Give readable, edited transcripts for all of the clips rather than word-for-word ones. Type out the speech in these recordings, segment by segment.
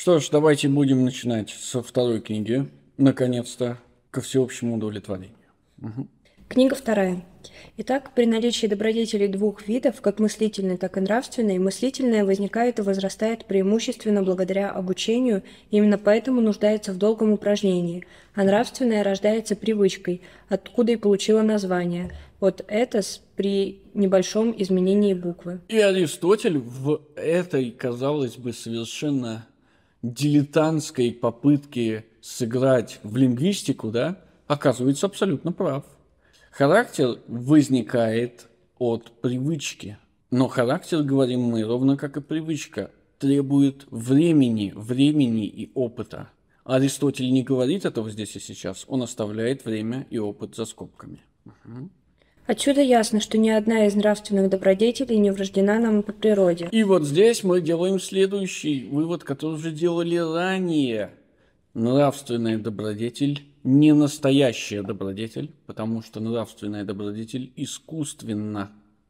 Что ж, давайте будем начинать со второй книги, наконец-то, ко всеобщему удовлетворению. Книга вторая. Итак, при наличии добродетелей двух видов, как мыслительной, так и нравственной, мыслительная возникает и возрастает преимущественно благодаря обучению, и именно поэтому нуждается в долгом упражнении, а нравственная рождается привычкой, откуда и получила название, от «этос» при небольшом изменении буквы. И Аристотель в этой, казалось бы, совершенно дилетантской попытке сыграть в лингвистику, да, оказывается абсолютно прав. Характер возникает от привычки. Но характер, говорим мы, ровно как и привычка, требует времени и опыта. Аристотель не говорит этого здесь и сейчас, он оставляет время и опыт за скобками. Отсюда ясно, что ни одна из нравственных добродетелей не врождена нам по природе. И вот здесь мы делаем следующий вывод, который уже делали ранее. Нравственная добродетель не настоящая добродетель, потому что нравственная добродетель искусственна.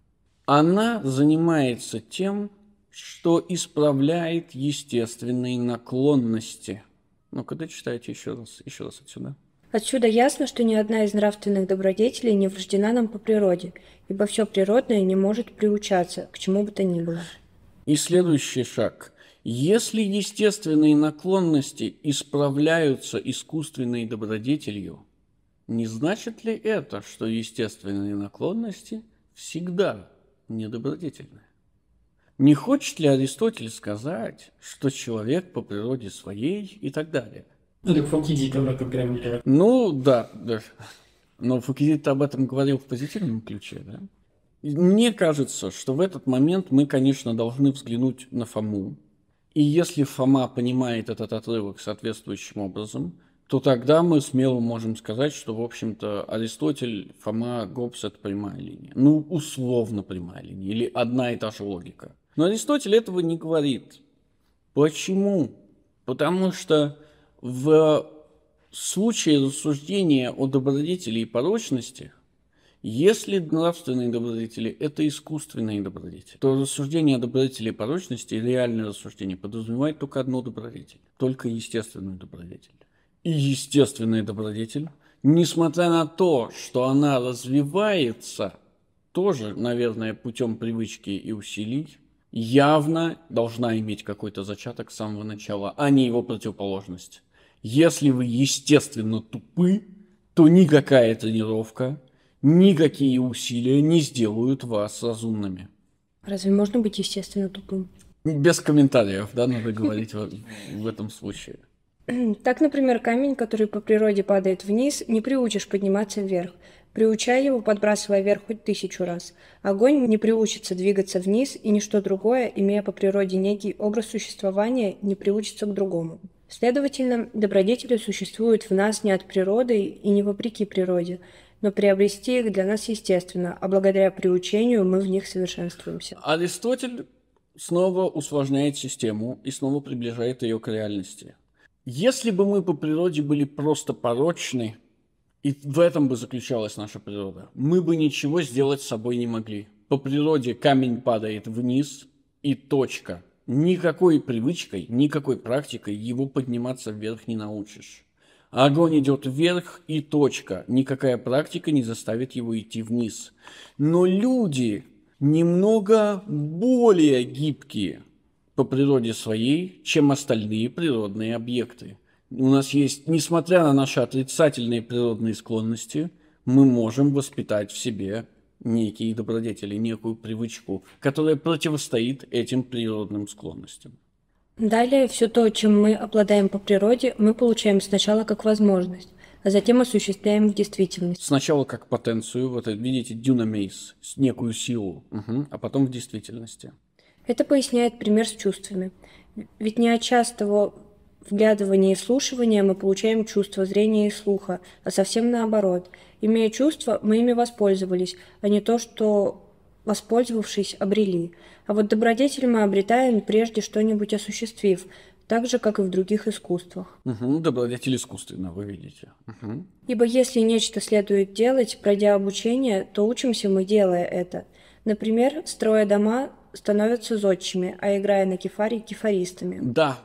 Она занимается тем, что исправляет естественные наклонности. Ну-ка, дочитайте еще раз отсюда. Отсюда ясно, что ни одна из нравственных добродетелей не врождена нам по природе, ибо все природное не может приучаться к чему бы то ни было. И следующий шаг. Если естественные наклонности исправляются искусственной добродетелью, не значит ли это, что естественные наклонности всегда недобродетельны? Не хочет ли Аристотель сказать, что человек по природе своей и так далее? Ну, так Фукидид об этом прямо говорит. Ну, да. Но Фукидид об этом говорил в позитивном ключе, да? Мне кажется, что в этот момент мы, конечно, должны взглянуть на Фому. И если Фома понимает этот отрывок соответствующим образом, то тогда мы смело можем сказать, что, в общем-то, Аристотель, Фома, Гоббс – это прямая линия. Ну, условно прямая линия, или одна и та же логика. Но Аристотель этого не говорит. Почему? Потому что в случае рассуждения о добродетели и порочности, если нравственные добродетели – это искусственные добродетели, то рассуждение о добродетели и порочности, реальное рассуждение, подразумевает только одну добродетель, только естественную добродетель. И естественная добродетель, несмотря на то, что она развивается, тоже, наверное, путем привычки и усилий, явно должна иметь какой-то зачаток с самого начала, а не его противоположность. Если вы естественно тупы, то никакая тренировка, никакие усилия не сделают вас разумными. Разве можно быть естественно тупым? Без комментариев, да, надо говорить в этом случае. Так, например, камень, который по природе падает вниз, не приучишь подниматься вверх. Приучай его, подбрасывая вверх хоть 1000 раз. Огонь не приучится двигаться вниз, и ничто другое, имея по природе некий образ существования, не приучится к другому. Следовательно, добродетели существуют в нас не от природы и не вопреки природе, но приобрести их для нас естественно, а благодаря приучению мы в них совершенствуемся. Аристотель снова усложняет систему и снова приближает ее к реальности. Если бы мы по природе были просто порочны, и в этом бы заключалась наша природа, мы бы ничего сделать с собой не могли. По природе камень падает вниз, и точка. Никакой привычкой, никакой практикой его подниматься вверх не научишь. Огонь идет вверх, и точка. Никакая практика не заставит его идти вниз. Но люди немного более гибкие по природе своей, чем остальные природные объекты. У нас есть, несмотря на наши отрицательные природные склонности, мы можем воспитать в себе некие добродетели, некую привычку, которая противостоит этим природным склонностям. Далее, все то, чем мы обладаем по природе, мы получаем сначала как возможность, а затем осуществляем в действительности. Сначала как потенцию, вот видите, дюнамейс, некую силу, а потом в действительности. Это поясняет пример с чувствами. Ведь не от частого вглядывания и слушания мы получаем чувство зрения и слуха, а совсем наоборот. Имея чувства, мы ими воспользовались, а не то, что, воспользовавшись, обрели. А вот добродетель мы обретаем, прежде что-нибудь осуществив, так же, как и в других искусствах. Добродетель искусственно, вы видите. Ибо если нечто следует делать, пройдя обучение, то учимся мы, делая это. Например, строя дома, становятся зодчими, а играя на кефаре – кефаристами. Да,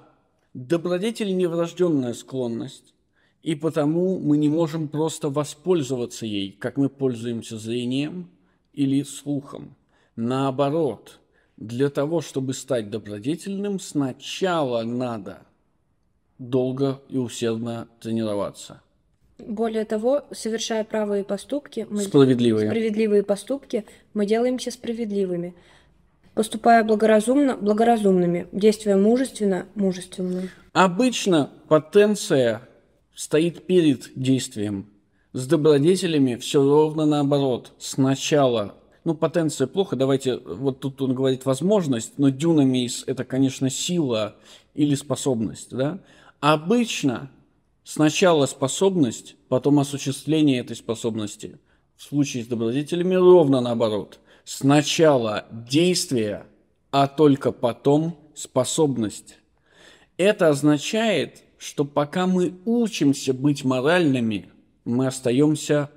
Добродетель – неврожденная склонность, и потому мы не можем просто воспользоваться ей, как мы пользуемся зрением или слухом. Наоборот, для того, чтобы стать добродетельным, сначала надо долго и усердно тренироваться. Более того, совершая правые поступки, Справедливые. поступки, мы делаемся справедливыми. Поступая благоразумно, благоразумными, действуя мужественно, мужественными. Обычно потенция стоит перед действием. С добродетелями все ровно наоборот. Сначала, потенция плохо, давайте, вот тут он говорит возможность, но дюнамис – это, конечно, сила или способность, да? Обычно сначала способность, потом осуществление этой способности. В случае с добродетелями ровно наоборот. Сначала действие, а только потом способность. Это означает, что пока мы учимся быть моральными, мы остаемся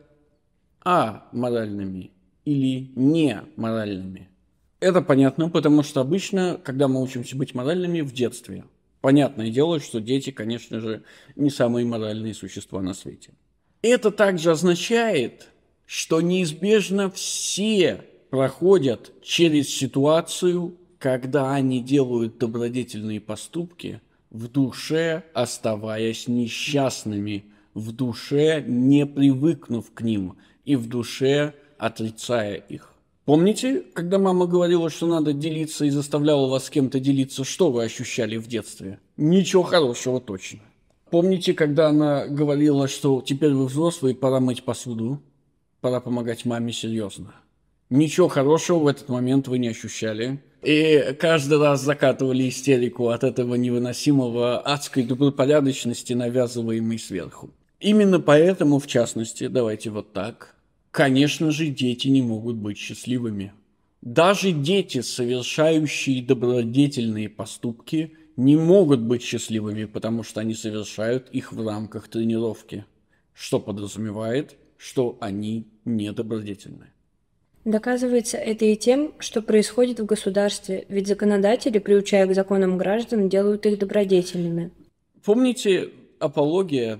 аморальными или неморальными. Это понятно, потому что обычно, когда мы учимся быть моральными в детстве, понятное дело, что дети, конечно же, не самые моральные существа на свете. Это также означает, что неизбежно все проходят через ситуацию, когда они делают добродетельные поступки, в душе оставаясь несчастными, в душе не привыкнув к ним и в душе отрицая их. Помните, когда мама говорила, что надо делиться и заставляла вас с кем-то делиться, что вы ощущали в детстве? Ничего хорошего точно. Помните, когда она говорила, что теперь вы взрослые, пора мыть посуду, пора помогать маме серьезно? Ничего хорошего в этот момент вы не ощущали. И каждый раз закатывали истерику от этого невыносимого адской добропорядочности, навязываемой сверху. Именно поэтому, в частности, давайте вот так, конечно же, дети не могут быть счастливыми. Даже дети, совершающие добродетельные поступки, не могут быть счастливыми, потому что они совершают их в рамках тренировки, что подразумевает, что они недобродетельны. Доказывается это и тем, что происходит в государстве, ведь законодатели, приучая к законам граждан, делают их добродетельными. Помните апология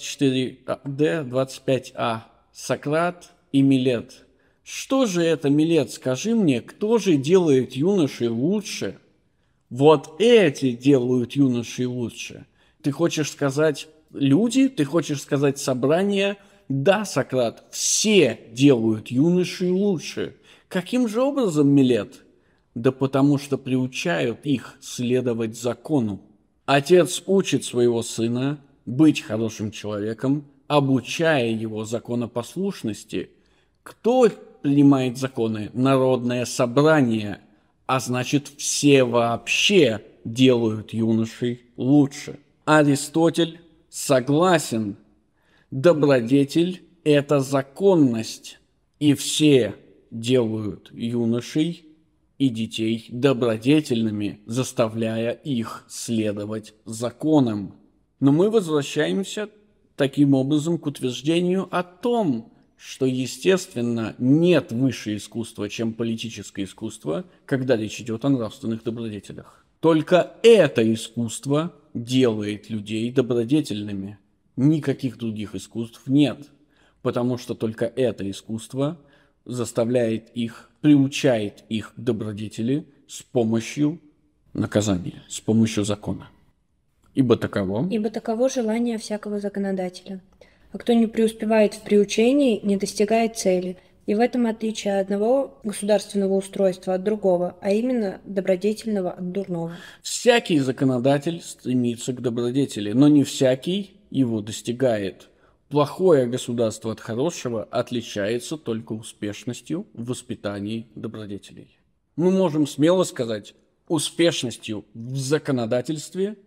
24D, 25А, Сократ и Милет? Что же это, Милет, скажи мне, кто же делает юношей лучше? Вот эти делают юношей лучше. Ты хочешь сказать люди? Ты хочешь сказать собрание? Да, Сократ, все делают юношей лучше. Каким же образом, Милет? Да потому что приучают их следовать закону. Отец учит своего сына быть хорошим человеком, обучая его законопослушности. Кто принимает законы? Народное собрание. А значит, все вообще делают юношей лучше. Аристотель согласен. Добродетель – это законность, и все делают юношей и детей добродетельными, заставляя их следовать законам. Но мы возвращаемся таким образом к утверждению о том, что, естественно, нет выше искусства, чем политическое искусство, когда речь идет о нравственных добродетелях. Только это искусство делает людей добродетельными. Никаких других искусств нет, потому что только это искусство заставляет их, приучает их к добродетели с помощью наказания, с помощью закона. Ибо таково желание всякого законодателя. А кто не преуспевает в приучении, не достигает цели. И в этом отличие одного государственного устройства от другого, а именно добродетельного от дурного. Всякий законодатель стремится к добродетели, но не всякий его достигает. Плохое государство от хорошего отличается только успешностью в воспитании добродетелей. Мы можем смело сказать, успешностью в законодательстве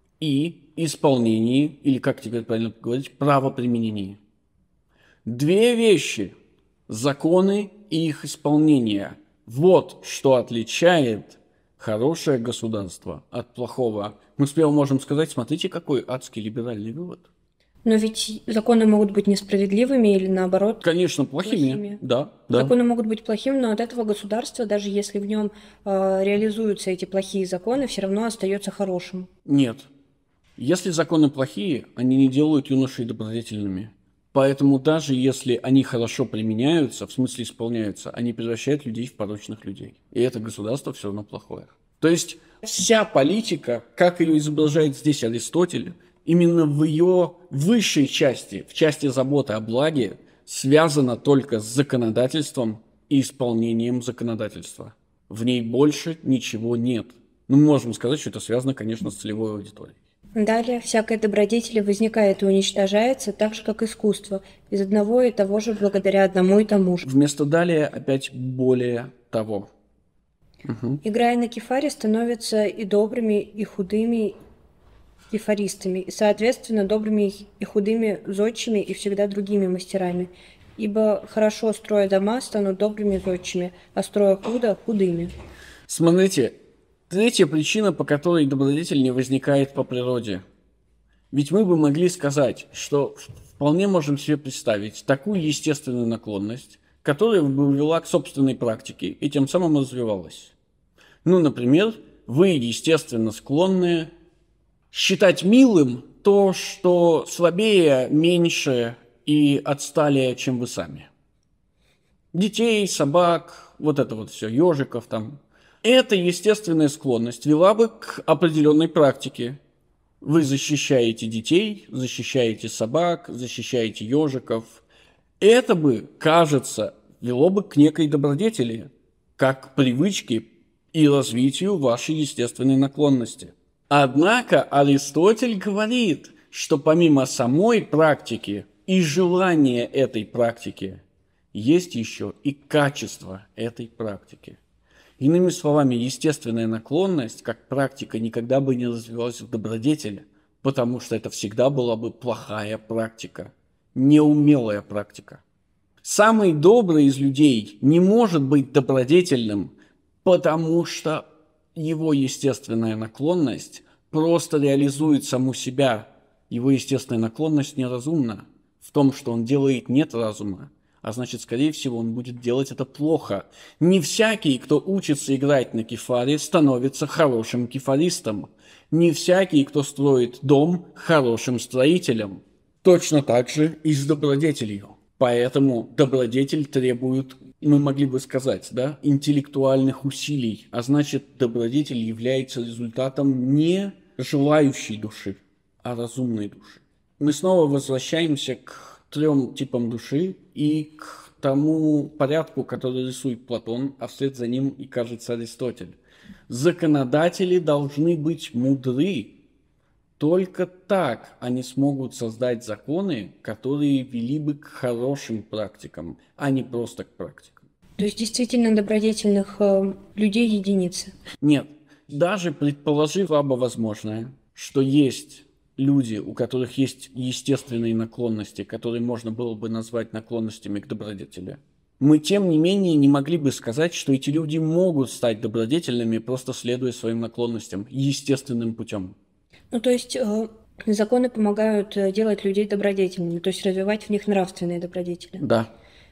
и исполнении, или как теперь правильно говорить, правоприменении. Две вещи – законы и их исполнение. Вот что отличает хорошее государство от плохого. Мы смело можем сказать, смотрите, какой адский либеральный вывод. Но ведь законы могут быть несправедливыми или наоборот. Конечно, плохими. Да. Законы могут быть плохими, но от этого государства, даже если в нем реализуются эти плохие законы, все равно остается хорошим. Нет. Если законы плохие, они не делают юношей добродетельными. Поэтому даже если они хорошо применяются, в смысле исполняются, они превращают людей в порочных людей. И это государство все равно плохое. То есть вся политика, как ее изображает здесь Аристотель, именно в ее высшей части, в части заботы о благе, связана только с законодательством и исполнением законодательства. В ней больше ничего нет. Мы можем сказать, что это связано, конечно, с целевой аудиторией. Далее, всякая добродетель возникает и уничтожается, так же, как искусство, из одного и того же благодаря одному и тому же. Вместо далее опять более того. Играя на кефаре, становятся и добрыми, и худыми кефаристами, и, соответственно, добрыми и худыми зодчими и всегда другими мастерами. Ибо хорошо строя дома, станут добрыми зодчими, а строя худо – худыми. Смотрите, третья причина, по которой добродетель не возникает по природе. Ведь мы бы могли сказать, что вполне можем себе представить такую естественную наклонность, которая бы вела к собственной практике и тем самым развивалась. Ну, например, вы, естественно, склонны считать милым то, что слабее, меньше и отсталее, чем вы сами. Детей, собак, вот это вот все, ежиков там. Эта естественная склонность вела бы к определенной практике. Вы защищаете детей, защищаете собак, защищаете ежиков. Это бы, кажется, вело бы к некой добродетели, как к привычке и развитию вашей естественной наклонности. Однако Аристотель говорит, что помимо самой практики и желания этой практики, есть еще и качество этой практики. Иными словами, естественная наклонность, как практика, никогда бы не развивалась в добродетели, потому что это всегда была бы плохая практика, неумелая практика. Самый добрый из людей не может быть добродетельным, потому что его естественная наклонность просто реализует саму себя. Его естественная наклонность неразумна. В том, что он делает, нет разума. А значит, скорее всего, он будет делать это плохо. Не всякий, кто учится играть на кефаре, становится хорошим кефаристом. Не всякий, кто строит дом, хорошим строителем. Точно так же и с добродетелью. Поэтому добродетель требует, мы могли бы сказать, да, интеллектуальных усилий. А значит, добродетель является результатом не желающей души, а разумной души. Мы снова возвращаемся к 3 типам души и к тому порядку, который рисует Платон, а вслед за ним и, кажется, Аристотель. Законодатели должны быть мудры. Только так они смогут создать законы, которые вели бы к хорошим практикам, а не просто к практикам. То есть действительно добродетельных людей единицы. Нет, даже предположив слабо возможное, что есть люди, у которых есть естественные наклонности, которые можно было бы назвать наклонностями к добродетели, мы, тем не менее, не могли бы сказать, что эти люди могут стать добродетельными, просто следуя своим наклонностям, естественным путем. Ну, то есть законы помогают делать людей добродетельными, то есть развивать в них нравственные добродетели. Да.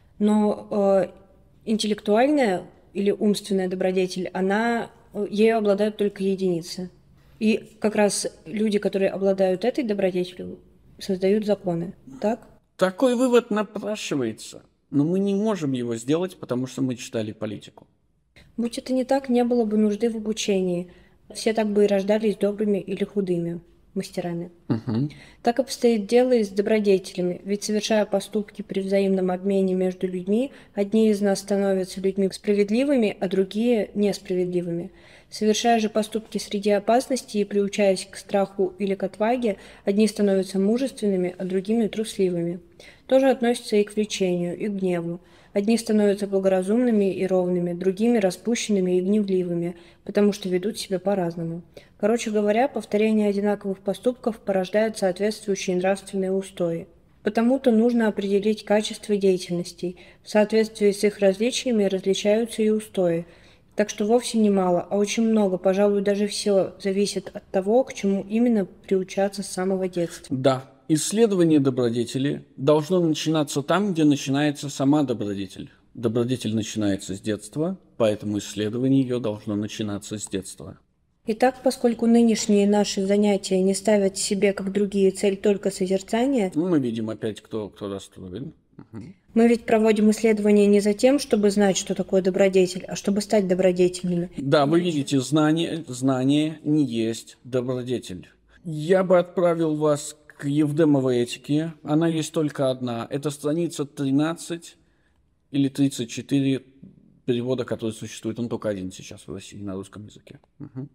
Но интеллектуальная или умственная добродетель, ею обладают только единицы. И как раз люди, которые обладают этой добродетелью, создают законы, так? Такой вывод напрашивается, но мы не можем его сделать, потому что мы читали политику. Будь это не так, не было бы нужды в обучении. Все так бы и рождались добрыми или худыми мастерами. Так обстоит дело и с добродетелями, ведь, совершая поступки при взаимном обмене между людьми, одни из нас становятся людьми справедливыми, а другие – несправедливыми. Совершая же поступки среди опасности и приучаясь к страху или к отваге, одни становятся мужественными, а другими – трусливыми. То же относится и к влечению, и к гневу. Одни становятся благоразумными и ровными, другими – распущенными и гневливыми, потому что ведут себя по-разному. Короче говоря, повторение одинаковых поступков порождает соответствующие нравственные устои. Потому-то нужно определить качество деятельностей. В соответствии с их различиями различаются и устои. Так что вовсе не мало, а очень много, пожалуй, даже все зависит от того, к чему именно приучаться с самого детства. Да. Исследование добродетели должно начинаться там, где начинается сама добродетель. Добродетель начинается с детства, поэтому исследование ее должно начинаться с детства. Итак, поскольку нынешние наши занятия не ставят себе, как другие, цель только созерцания, Ну, мы видим опять, кто расстроен. Мгм. мы ведь проводим исследования не за тем, чтобы знать, что такое добродетель, а чтобы стать добродетельными. Да, вы видите, знание не есть добродетель. Я бы отправил вас к Евдемовой этике. Она есть только одна. Это страница 13 или 34 перевода, который существует. Он только один сейчас в России на русском языке. Мгм.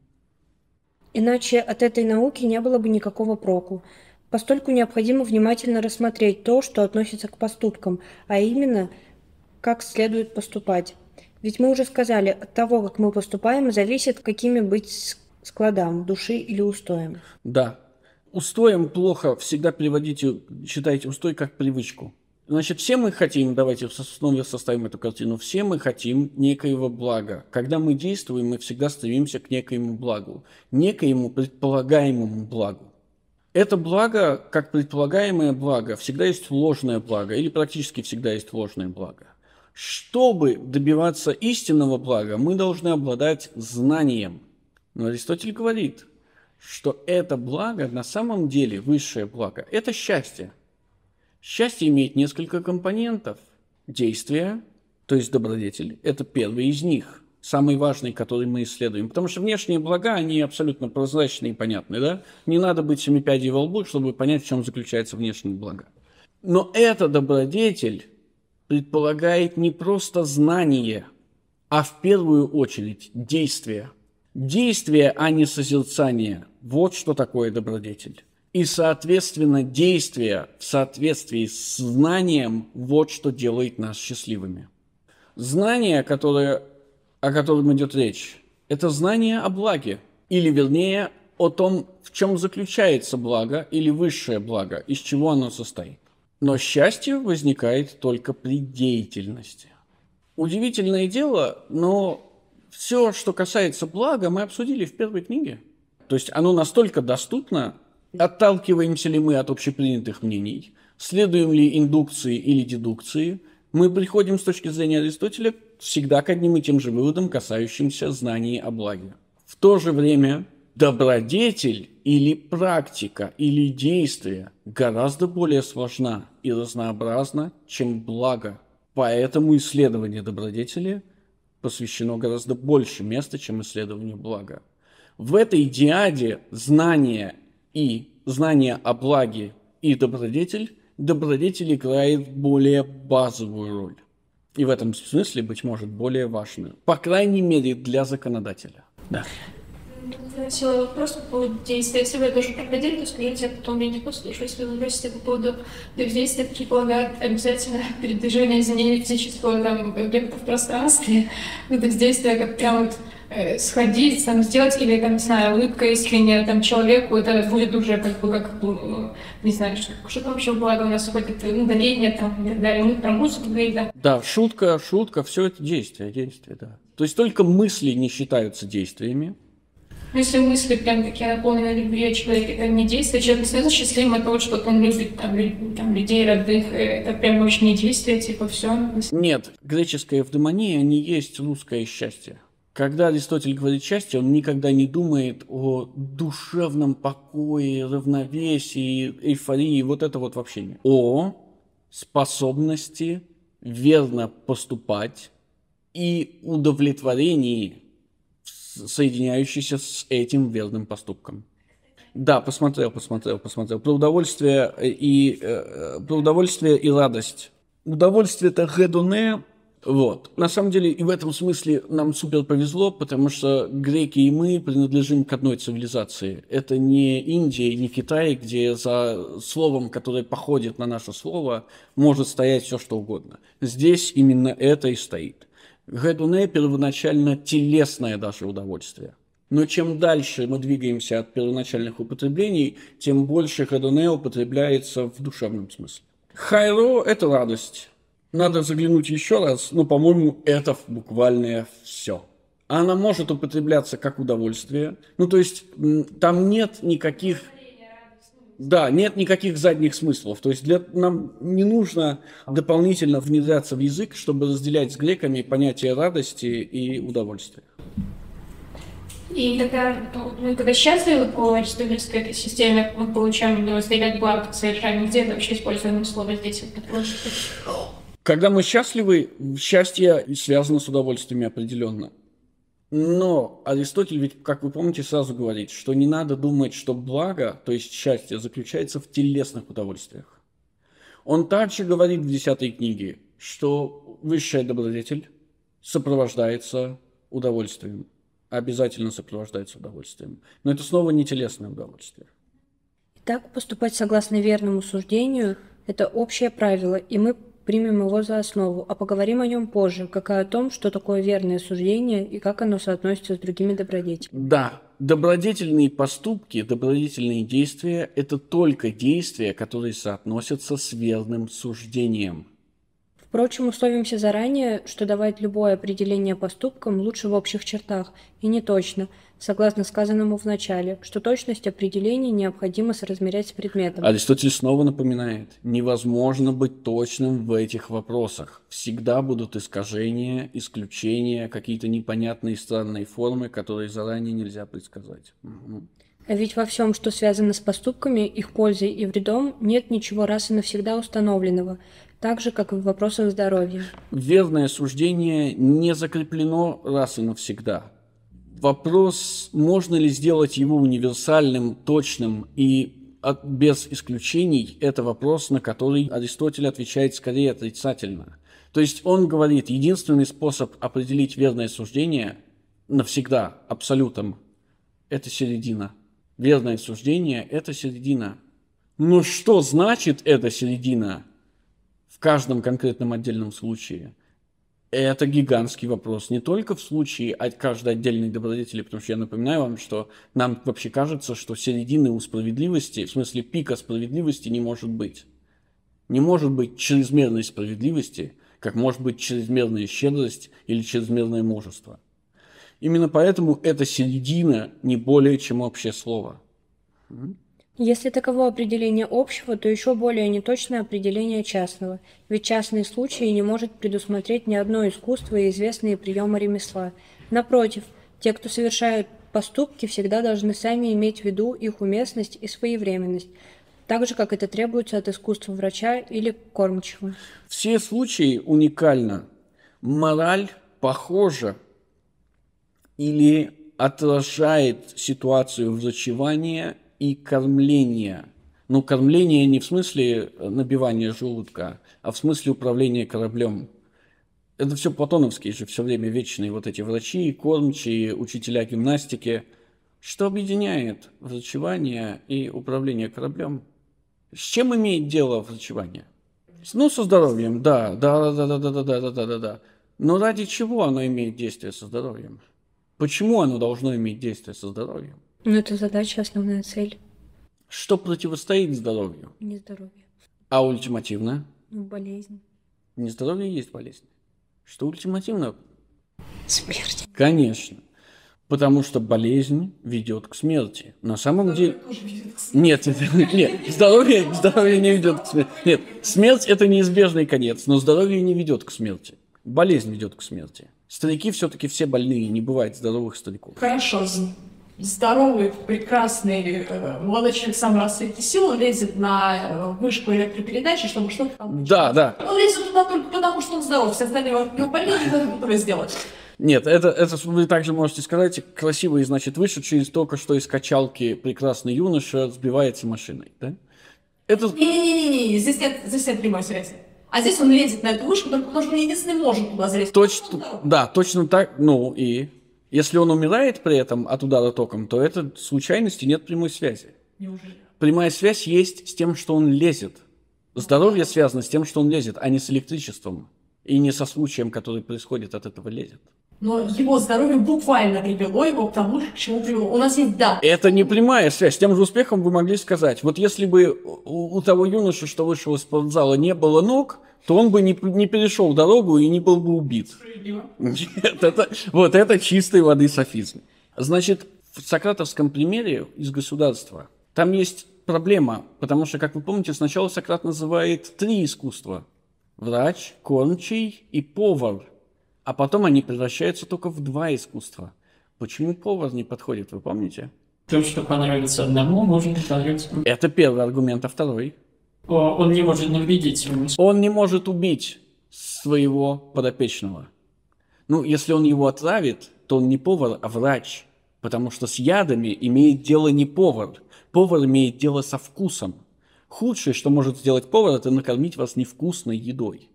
Иначе от этой науки не было бы никакого проку. Постольку необходимо внимательно рассмотреть то, что относится к поступкам, а именно, как следует поступать. Ведь мы уже сказали, от того, как мы поступаем, зависит, какими быть складам, души или устоем. Да. Устоем плохо всегда переводите, считайте устой как привычку. Значит, все мы хотим, давайте снова составим эту картину, все мы хотим некоего блага. Когда мы действуем, мы всегда стремимся к некоему благу, некоему предполагаемому благу. Это благо, как предполагаемое благо, всегда есть ложное благо, или практически всегда есть ложное благо. Чтобы добиваться истинного блага, мы должны обладать знанием. Но Аристотель говорит, что это благо на самом деле, высшее благо, это счастье. Счастье имеет несколько компонентов. Действие, то есть добродетель, это первый из них, самый важный, который мы исследуем. Потому что внешние блага, они абсолютно прозрачные и понятны, да? Не надо быть семипядей во лбу, чтобы понять, в чем заключается внешние блага. Но эта добродетель предполагает не просто знание, а в первую очередь действие. Действие, а не созерцание. Вот что такое добродетель. И, соответственно, действие в соответствии с знанием, вот что делает нас счастливыми. Знание, о котором идет речь, это знание о благе, или, вернее, о том, в чем заключается благо или высшее благо, из чего оно состоит. Но счастье возникает только при деятельности. Удивительное дело, но все, что касается блага, мы обсудили в первой книге. То есть оно настолько доступно, отталкиваемся ли мы от общепринятых мнений, следуем ли индукции или дедукции, мы приходим с точки зрения Аристотеля всегда к одним и тем же выводам, касающимся знаний о благе. В то же время добродетель или практика, или действие гораздо более сложна и разнообразна, чем благо. Поэтому исследование добродетели посвящено гораздо больше места, чем исследованию блага. В этой диаде знание о благе и добродетель играет более базовую роль. И в этом смысле, быть может, более важную. По крайней мере, для законодателя. Да. Я хотела вопрос по поводу действия. Если вы тоже проходили, то скажите, а потом я не послушаю. Если вы спросите по поводу действия, предполагают обязательно передвижение изменения физического объекта в пространстве. Это действие как прям вот сходить, там, сделать, или, там, не знаю, улыбка искренняя там, человеку, это будет уже как бы, не знаю, что там вообще благо у нас ходит, удаление, там, и так далее, мы про музыку говорим, да. Да, шутка, все это действие, да. То есть только мысли не считаются действиями. Ну, если мысли прям такие наполнены любви о человеке, это не действие, человек становится счастливым от того, что он любит там, людей, родных, это прям вообще не действие, типа, все. Нет, греческая эвдемония не есть русское счастье. Когда Аристотель говорит счастье, он никогда не думает о душевном покое, равновесии, эйфории, вот это вот вообще нет. О способности верно поступать и удовлетворении, соединяющейся с этим верным поступком. Да, посмотрел. Про удовольствие и радость. Удовольствие – это гедоне. Вот. На самом деле и в этом смысле нам супер повезло, потому что греки и мы принадлежим к одной цивилизации. Это не Индия, не Китай, где за словом, которое походит на наше слово, может стоять все что угодно. Здесь именно это и стоит. Гедоне первоначально телесное даже удовольствие. Но чем дальше мы двигаемся от первоначальных употреблений, тем больше гедоне употребляется в душевном смысле. Хайро – это радость. Надо заглянуть еще раз, но, по-моему, это буквально все. Она может употребляться как удовольствие. Ну, то есть, там нет никаких... Да, нет никаких задних смыслов. То есть, нам не нужно дополнительно внедряться в язык, чтобы разделять с греками понятия радости и удовольствия. И тогда мы, когда счастливы по аристотельской этой системе, мы получаем удовлетворять благ содержания. Где это вообще используемое слово здесь? Когда мы счастливы, счастье связано с удовольствиями определенно. Но Аристотель ведь, как вы помните, сразу говорит, что не надо думать, что благо, то есть счастье, заключается в телесных удовольствиях. Он также говорит в 10 книге, что высшая добродетель сопровождается удовольствием, обязательно сопровождается удовольствием. Но это снова не телесное удовольствие. Итак, поступать согласно верному суждению – это общее правило, и мы примем его за основу, а поговорим о нем позже, как и о том, что такое верное суждение и как оно соотносится с другими добродетелями. Да, добродетельные поступки, добродетельные действия – это только действия, которые соотносятся с верным суждением. Впрочем, условимся заранее, что давать любое определение поступкам лучше в общих чертах, и не точно, согласно сказанному в начале, что точность определений необходимо соразмерять с предметом. Аристотель снова напоминает, невозможно быть точным в этих вопросах. Всегда будут искажения, исключения, какие-то непонятные странные формы, которые заранее нельзя предсказать. А ведь во всем, что связано с поступками, их пользой и вредом, нет ничего раз и навсегда установленного, так же, как и в вопросах здоровья. Верное суждение не закреплено раз и навсегда. Вопрос, можно ли сделать его универсальным, точным и без исключений, это вопрос, на который Аристотель отвечает скорее отрицательно. То есть он говорит, единственный способ определить верное суждение навсегда, абсолютом, это середина. Верное суждение – это середина. Но что значит эта середина в каждом конкретном отдельном случае? Это гигантский вопрос. Не только в случае каждой отдельной добродетели, потому что я напоминаю вам, что нам вообще кажется, что середины у справедливости, в смысле пика справедливости, не может быть. Не может быть чрезмерной справедливости, как может быть чрезмерная щедрость или чрезмерное мужество. Именно поэтому эта середина не более чем общее слово. Если таково определение общего, то еще более неточное определение частного, ведь частный случай не может предусмотреть ни одно искусство и известные приемы ремесла. Напротив, те, кто совершают поступки, всегда должны сами иметь в виду их уместность и своевременность, так же, как это требуется от искусства врача или кормчего. Все случаи уникальны. Мораль похожа или отражает ситуацию врачевания и кормления. Но кормление не в смысле набивания желудка, а в смысле управления кораблем. Это все платоновские же все время вечные вот эти врачи, кормчие, учителя гимнастики. Что объединяет врачевание и управление кораблем? С чем имеет дело врачевание? Ну, со здоровьем, да. Но ради чего оно имеет действие со здоровьем? Почему оно должно иметь действие со здоровьем? Но это задача, основная цель. Что противостоит здоровью? Не здоровье. А ультимативно? Болезнь. Не здоровье есть болезнь. Что ультимативно? Смерть. Конечно. Потому что болезнь ведет к смерти. На самом деле... Нет, здоровье не ведет к смерти. Нет, смерть – это неизбежный конец, но здоровье не ведет к смерти. Болезнь ведет к смерти. Старики все-таки все больные, не бывает здоровых стариков. Хорошо, здоровый, прекрасный молодой человек сам расцветит силу, лезет на вышку электропередачи, чтобы что-то там... Да. Он лезет туда только потому, что он здоров, все остальные его больные не готовы сделать. Нет, это вы также можете сказать, красивый, значит, вышедший только что из качалки прекрасный юноша сбивается машиной, да? Это... Не-не-не, здесь нет прямой связи. А здесь он лезет на эту вышку, только потому что он единственный может туда залезть. Точно так, ну и... Если он умирает при этом от удара током, то это случайности, нет прямой связи. Неужели? Прямая связь есть с тем, что он лезет. Здоровье связано с тем, что он лезет, а не с электричеством. И не со случаем, который происходит от этого лезет. Но его здоровье буквально привело его к тому, к чему привело. У нас есть да. Это не прямая связь. С тем же успехом вы могли сказать, вот если бы у того юноши, что вышел из спортзала, не было ног, то он бы не перешел дорогу и не был бы убит. Нет, это чистой воды софизм. Значит, в сократовском примере из государства там есть проблема, потому что, как вы помните, сначала Сократ называет 3 искусства. Врач, кормчий и повар. А потом они превращаются только в 2 искусства. Почему повар не подходит, вы помните? То, что понравится одному, может не понравиться другому. Это первый аргумент, а второй? Он не может увидеть. Он не может убить своего подопечного. Ну, если он его отравит, то он не повар, а врач. Потому что с ядами имеет дело не повар. Повар имеет дело со вкусом. Худшее, что может сделать повар, это накормить вас невкусной едой.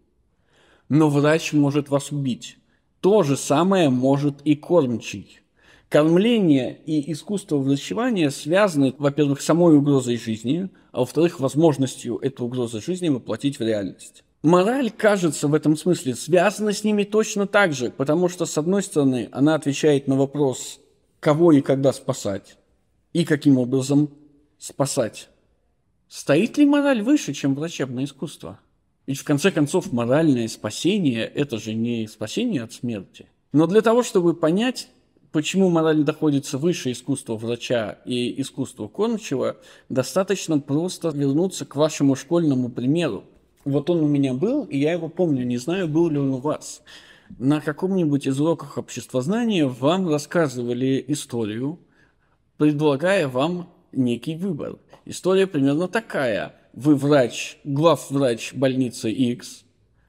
Но врач может вас убить. То же самое может и кормчий. Кормление и искусство врачевания связаны, во-первых, с самой угрозой жизни, а во-вторых, возможностью эту угрозу жизни воплотить в реальность. Мораль, кажется, в этом смысле связана с ними точно так же, потому что, с одной стороны, она отвечает на вопрос, кого и когда спасать, и каким образом спасать. Стоит ли мораль выше, чем врачебное искусство? Ведь, в конце концов, моральное спасение – это же не спасение от смерти. Но для того, чтобы понять, почему мораль находится выше искусства врача и искусства кормчего, достаточно просто вернуться к вашему школьному примеру. Вот он у меня был, и я его помню, не знаю, был ли он у вас. На каком-нибудь из уроков обществознания вам рассказывали историю, предлагая вам некий выбор. История примерно такая. Вы врач, главврач больницы X.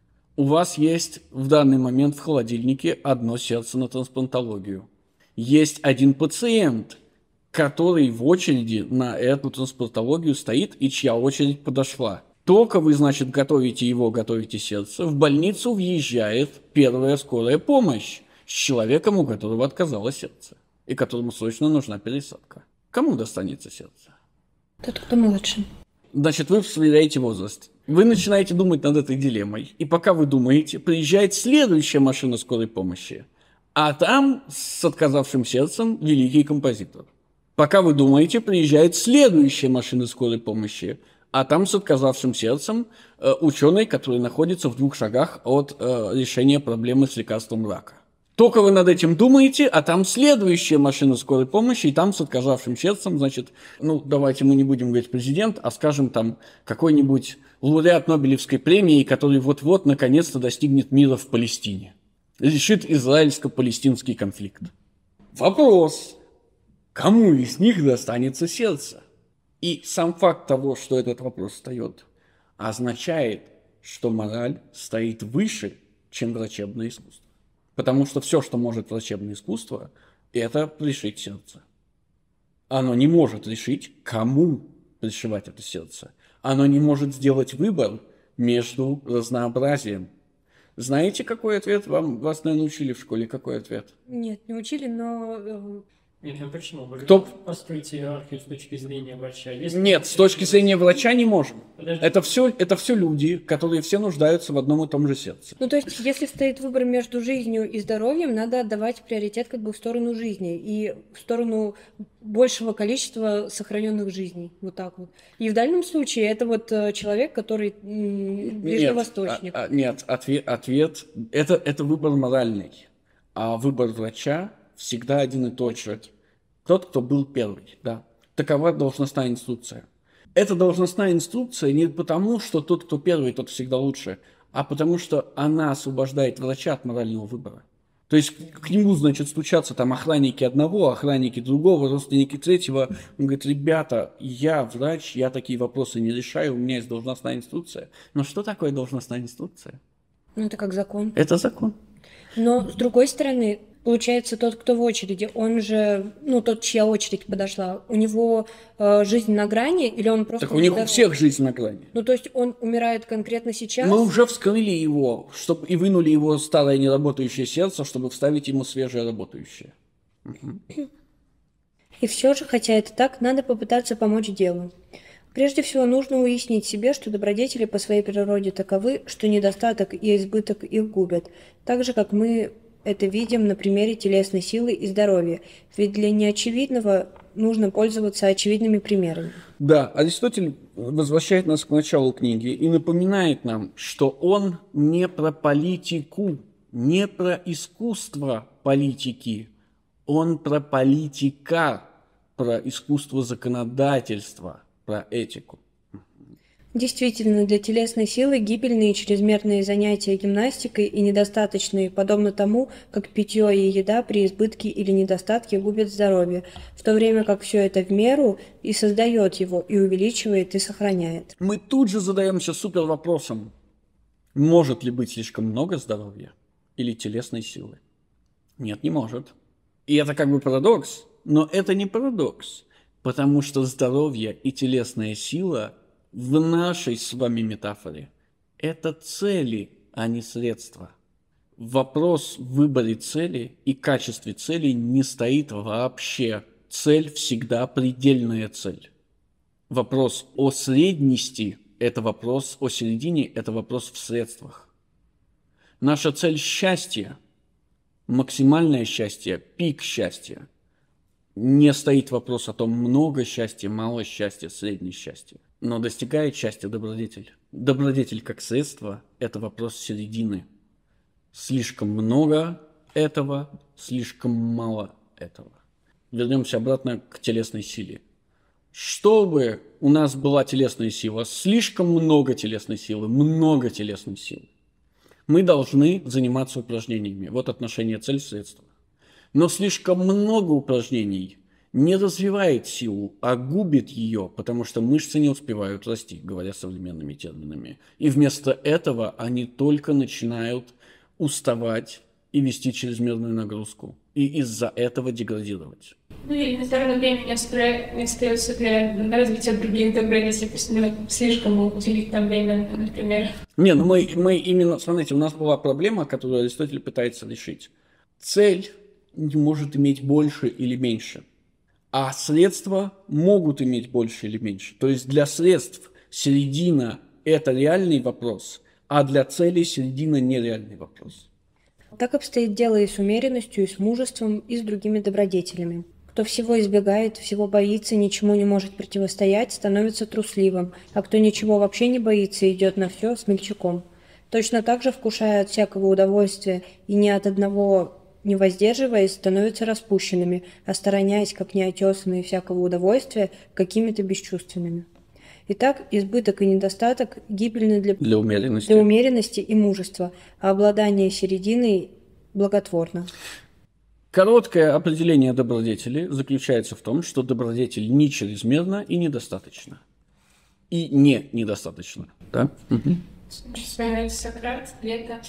У вас есть в данный момент в холодильнике одно сердце на трансплантологию. Есть один пациент, который в очереди на эту трансплантологию стоит и чья очередь подошла. Только вы, значит, готовите его, готовите сердце, в больницу въезжает первая скорая помощь с человеком, у которого отказало сердце, и которому срочно нужна пересадка. Кому достанется сердце? Тот, кто младше. Значит, вы сверяете возраст. Вы начинаете думать над этой дилеммой. И пока вы думаете, приезжает следующая машина скорой помощи. А там с отказавшим сердцем великий композитор. Пока вы думаете, приезжает следующая машина скорой помощи. А там с отказавшим сердцем ученый, который находится в 2 шагах от решения проблемы с лекарством рака. Только вы над этим думаете, а там следующая машина скорой помощи, и там с отказавшим сердцем, значит, ну, давайте мы не будем говорить президент, а скажем там какой-нибудь лауреат Нобелевской премии, который вот-вот наконец-то достигнет мира в Палестине. Решит израильско-палестинский конфликт. Вопрос, кому из них достанется сердце? И сам факт того, что этот вопрос встает, означает, что мораль стоит выше, чем врачебное искусство. Потому что все, что может врачебное искусство, это пришить сердце. Оно не может решить, кому пришивать это сердце. Оно не может сделать выбор между разнообразием. Знаете, какой ответ? Вас, наверное, учили в школе. Какой ответ? Нет, не учили, но... Нет, ну почему? Вы Кто- построите иерархию с точки зрения врача. Нет, с точки зрения врача не можем. Подожди. Это все люди, которые все нуждаются в одном и том же сердце. Ну, то есть, если стоит выбор между жизнью и здоровьем, надо отдавать приоритет как бы в сторону жизни и в сторону большего количества сохраненных жизней. Вот так вот. И в данном случае это вот человек, который ближневосточник. Нет, ответ это выбор моральный. А выбор врача всегда один и тот же. Тот, кто был первый, да. Такова должностная инструкция. Эта должностная инструкция не потому, что тот, кто первый, тот всегда лучше, а потому что она освобождает врача от морального выбора. То есть к нему, значит, стучатся там охранники одного, охранники другого, родственники третьего. Он говорит: ребята, я врач, я такие вопросы не решаю, у меня есть должностная инструкция. Но что такое должностная инструкция? Ну, это как закон. Это закон. Но, с другой стороны, получается, тот, кто в очереди, он же, ну, тот, чья очередь подошла, у него жизнь на грани, или он просто... Так у них у здоров? всех жизнь на грани. Ну, то есть он умирает конкретно сейчас? Мы уже вскрыли его, и вынули его старое неработающее сердце, чтобы вставить ему свежее работающее. И все же, хотя это так, надо попытаться помочь делу. Прежде всего, нужно уяснить себе, что добродетели по своей природе таковы, что недостаток и избыток их губят, так же, как мы это видим на примере телесной силы и здоровья, ведь для неочевидного нужно пользоваться очевидными примерами. Да, Аристотель возвращает нас к началу книги и напоминает нам, что он не про политику, не про искусство политики, он про политика, про искусство законодательства, про этику. Действительно, для телесной силы гибельные чрезмерные занятия гимнастикой и недостаточные, подобно тому, как питье и еда при избытке или недостатке губят здоровье, в то время как все это в меру и создает его, и увеличивает, и сохраняет. Мы тут же задаемся супер вопросом, может ли быть слишком много здоровья или телесной силы? Нет, не может. И это как бы парадокс, но это не парадокс, потому что здоровье и телесная сила в нашей с вами метафоре – это цели, а не средства. Вопрос в выборе цели и качестве цели не стоит вообще. Цель всегда предельная цель. Вопрос о средности – это вопрос о середине, это вопрос в средствах. Наша цель – счастье, максимальное счастье, пик счастья. Не стоит вопрос о том, много счастья, мало счастья, среднее счастье. Но достигает счастья добродетель. Добродетель как средство – это вопрос середины. Слишком много этого, слишком мало этого. Вернемся обратно к телесной силе. Чтобы у нас была телесная сила, слишком много телесной силы, мы должны заниматься упражнениями. Вот отношение цель-средство. Но слишком много упражнений не развивает силу, а губит ее, потому что мышцы не успевают расти, говоря современными терминами. И вместо этого они только начинают уставать и вести чрезмерную нагрузку. И из-за этого деградировать. Ну и на сторону времени не остается для развития других добродетелей, если слишком уделить там время, например. Не, ну мы именно, смотрите, у нас была проблема, которую Аристотель пытается решить. Цель не может иметь больше или меньше. А средства могут иметь больше или меньше. То есть для средств середина – это реальный вопрос, а для целей середина – нереальный вопрос. Так обстоит дело и с умеренностью, и с мужеством, и с другими добродетелями. Кто всего избегает, всего боится, ничему не может противостоять, становится трусливым, а кто ничего вообще не боится и идет на все, смельчаком. Точно так же, вкушая от всякого удовольствия и ни от одного не воздерживаясь, становятся распущенными, а стороняясь, как неотесанные всякого удовольствия, какими-то бесчувственными. Итак, избыток и недостаток гибельны для умеренности и мужества, а обладание серединой благотворно. Короткое определение добродетели заключается в том, что добродетель не чрезмерна и недостаточно. И не недостаточно. Да? Угу. Вспоминается Сократ, лето,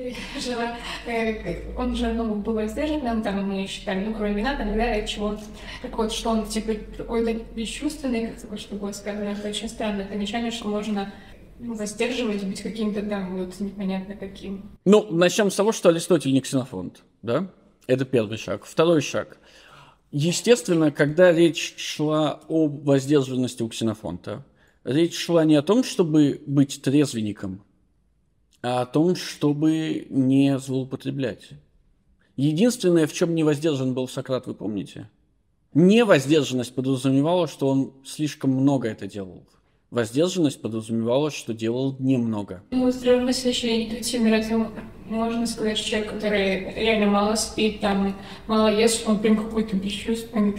он же, был воздержанным, там мы считали, кроме вина, там, да, чего-то. Так вот, что он, типа, какой-то бесчувственный, как что было сказано, это очень странное замечание, что можно воздерживать, быть каким-то там, вот, непонятно каким. Ну, начнем с того, что Аристотель не Ксенофонт, да? Это первый шаг. Второй шаг. Естественно, когда речь шла о воздержанности у Ксенофонта, речь шла не о том, чтобы быть трезвенником, а о том, чтобы не злоупотреблять. Единственное, в чем не воздержан был Сократ, вы помните? Невоздержанность подразумевала, что он слишком много это делал. Воздержанность подразумевала, что делал немного. Ну, здравомыслящий, интуитивный разум, можно сказать, что человек, который реально мало спит, там, мало ест, он прям какой-то бесчувственный.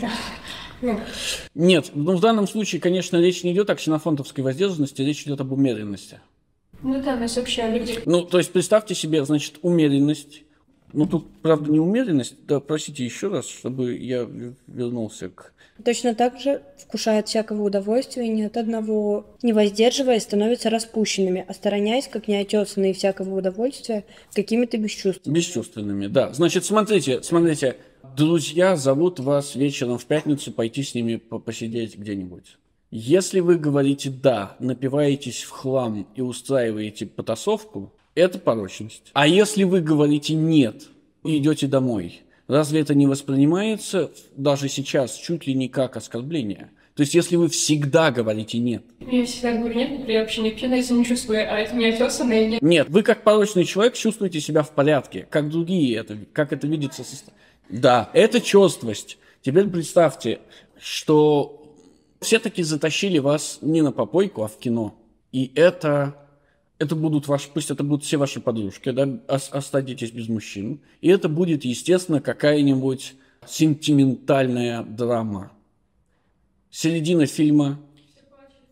Нет, в данном случае, конечно, речь не идет о ксенофонтовской воздержанности, речь идет об умеренности. Ну да, нас вообще люди. Ну, то есть представьте себе, значит, умеренность. Ну, тут, правда, не умеренность. Да, простите еще раз, чтобы я вернулся к... Точно так же, вкушая от всякого удовольствия, ни от одного не воздерживаясь, становятся распущенными, а стороняясь, как неотесанные всякого удовольствия, какими-то бесчувственными. Бесчувственными, да. Значит, смотрите. Друзья зовут вас вечером в пятницу пойти с ними посидеть где-нибудь. Если вы говорите «да», напиваетесь в хлам и устраиваете потасовку, это порочность. А если вы говорите «нет» и идете домой, разве это не воспринимается даже сейчас чуть ли не как оскорбление? То есть, если вы всегда говорите «нет». Я всегда говорю «нет», я вообще не пьяная, если не чувствую, а это неотесанное «нет». Нет, вы как порочный человек чувствуете себя в порядке, как другие, как это видится со стороны. Да, это черствость. Теперь представьте, что все-таки затащили вас не на попойку, а в кино. И это будут пусть это будут все ваши подружки, да, останетесь без мужчин. И это будет, естественно, какая-нибудь сентиментальная драма. Середина фильма.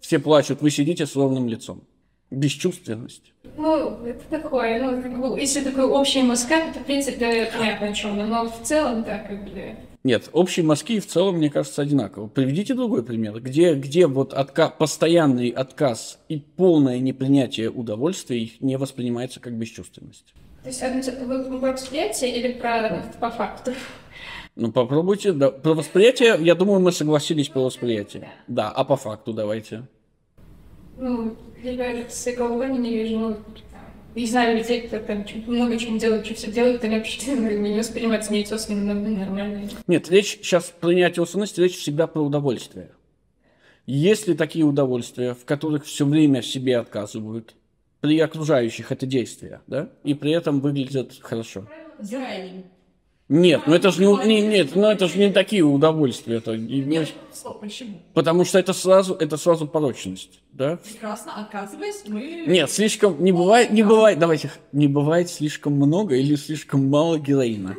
Все плачут, вы сидите с ровным лицом. Бесчувственность. Ну, это такое, ну, как бы, если такой общий мазками, то, в принципе, понятно, о чем, но в целом, да, как бы... Нет, общие мазки в целом, мне кажется, одинаково. Приведите другой пример, где вот постоянный отказ и полное непринятие удовольствий не воспринимается как бесчувственность. То есть, вы про восприятие или по факту? Ну, попробуйте. Да. Про восприятие, я думаю, мы согласились по восприятию. Да, а по факту давайте. Ну, я с головой не вижу, ну, не знаю людей, кто там много чего делают, что все делают, они вообще не воспринимаются неосознанно нормально. Нет, речь сейчас про принятие осознанности, речь всегда про удовольствие. Есть ли такие удовольствия, в которых все время в себе отказывают, при окружающих это действие, да, и при этом выглядят хорошо? Нет, ну это же не такие удовольствия. Почему? Потому что это сразу порочность, да? Прекрасно, оказывается, мы... Нет, слишком не бывает, давайте, не бывает слишком много или слишком мало героина.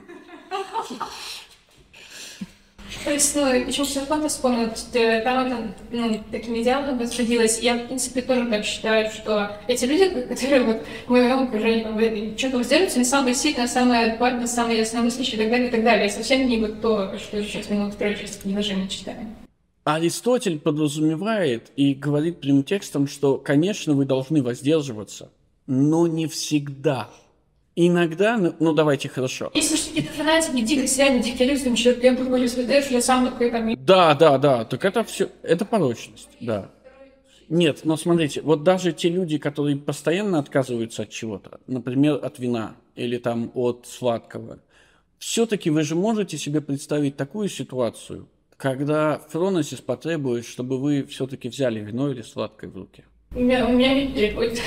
То есть, ну, еще все равно вспомнил, там это, ну, таким идеалом восходилось. Я, в принципе, тоже так считаю, что эти люди, которые вот в моем окружении что-то воздерживаются, они самые сильные, самые адекватные, самые ясномыслящие и так далее, и так далее. И совсем не вот то, что сейчас мы второй части предложения читаем. Аристотель подразумевает и говорит прямым текстом, что, конечно, вы должны воздерживаться, но не всегда. Иногда, ну давайте хорошо. Если что какие-то фанатики, дикие сериалы, дикие люди, там что-то, я другой СВД, я сам такой там... Да, так это все, это порочность, да. Нет, но смотрите, вот даже те люди, которые постоянно отказываются от чего-то, например, от вина или там от сладкого, все-таки вы же можете себе представить такую ситуацию, когда Фроносис потребует, чтобы вы все-таки взяли вино или сладкое в руки. У меня не требует.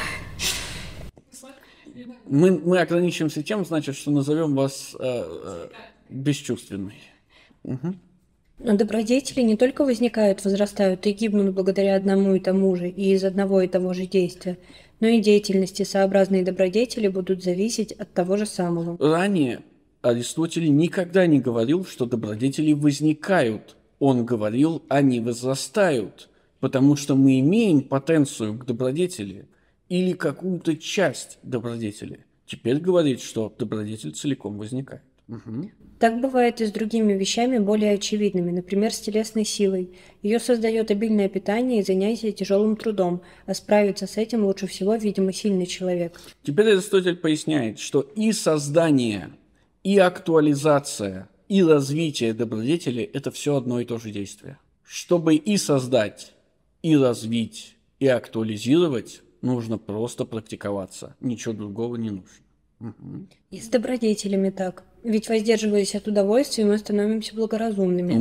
Мы ограничимся тем, значит, что назовем вас бесчувственной. Угу. Но добродетели не только возникают, возрастают и гибнут благодаря одному и тому же и из одного и того же действия, но и деятельности сообразные добродетели будут зависеть от того же самого. Ранее Аристотель никогда не говорил, что добродетели возникают. Он говорил, они возрастают, потому что мы имеем потенцию к добродетели или какую-то часть добродетели. Теперь говорит, что добродетель целиком возникает. Угу. Так бывает и с другими вещами более очевидными, например, с телесной силой. Ее создает обильное питание и занятие тяжелым трудом, а справиться с этим лучше всего, видимо, сильный человек. Теперь Аристотель поясняет, что и создание, и актуализация, и развитие добродетели – это все одно и то же действие. Чтобы и создать, и развить, и актуализировать, нужно просто практиковаться. Ничего другого не нужно. Угу. И с добродетелями так. Ведь воздерживаясь от удовольствия, мы становимся благоразумными.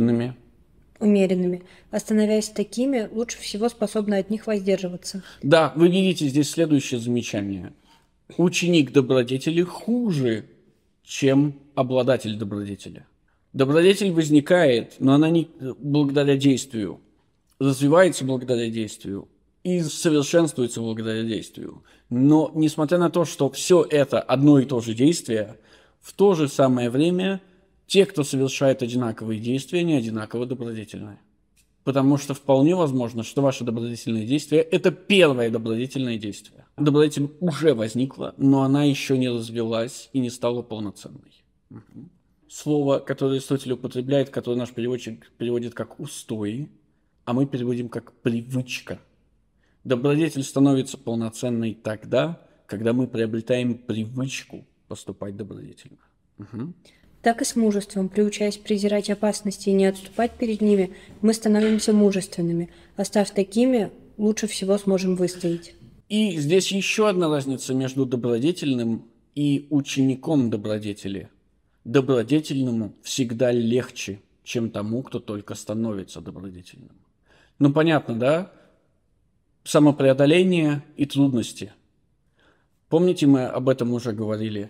Умеренными. А становясь такими, лучше всего способны от них воздерживаться. Да, вы видите здесь следующее замечание. Ученик добродетели хуже, чем обладатель добродетели. Добродетель возникает, но она не благодаря действию. Развивается благодаря действию. И совершенствуется благодаря действию. Но, несмотря на то, что все это одно и то же действие, в то же самое время те, кто совершает одинаковые действия, не одинаково добродетельные. Потому что вполне возможно, что ваше добродетельное действие – это первое добродетельное действие. Добродетель уже возникла, но она еще не развилась и не стала полноценной. Угу. Слово, которое Аристотель употребляет, которое наш переводчик переводит как «устой», а мы переводим как «привычка». Добродетель становится полноценной тогда, когда мы приобретаем привычку поступать добродетельно. Угу. Так и с мужеством. Приучаясь презирать опасности и не отступать перед ними, мы становимся мужественными. А став такими, лучше всего сможем выстоять. И здесь еще одна разница между добродетельным и учеником добродетели. Добродетельному всегда легче, чем тому, кто только становится добродетельным. Ну, понятно, да? Самопреодоление и трудности. Помните, мы об этом уже говорили?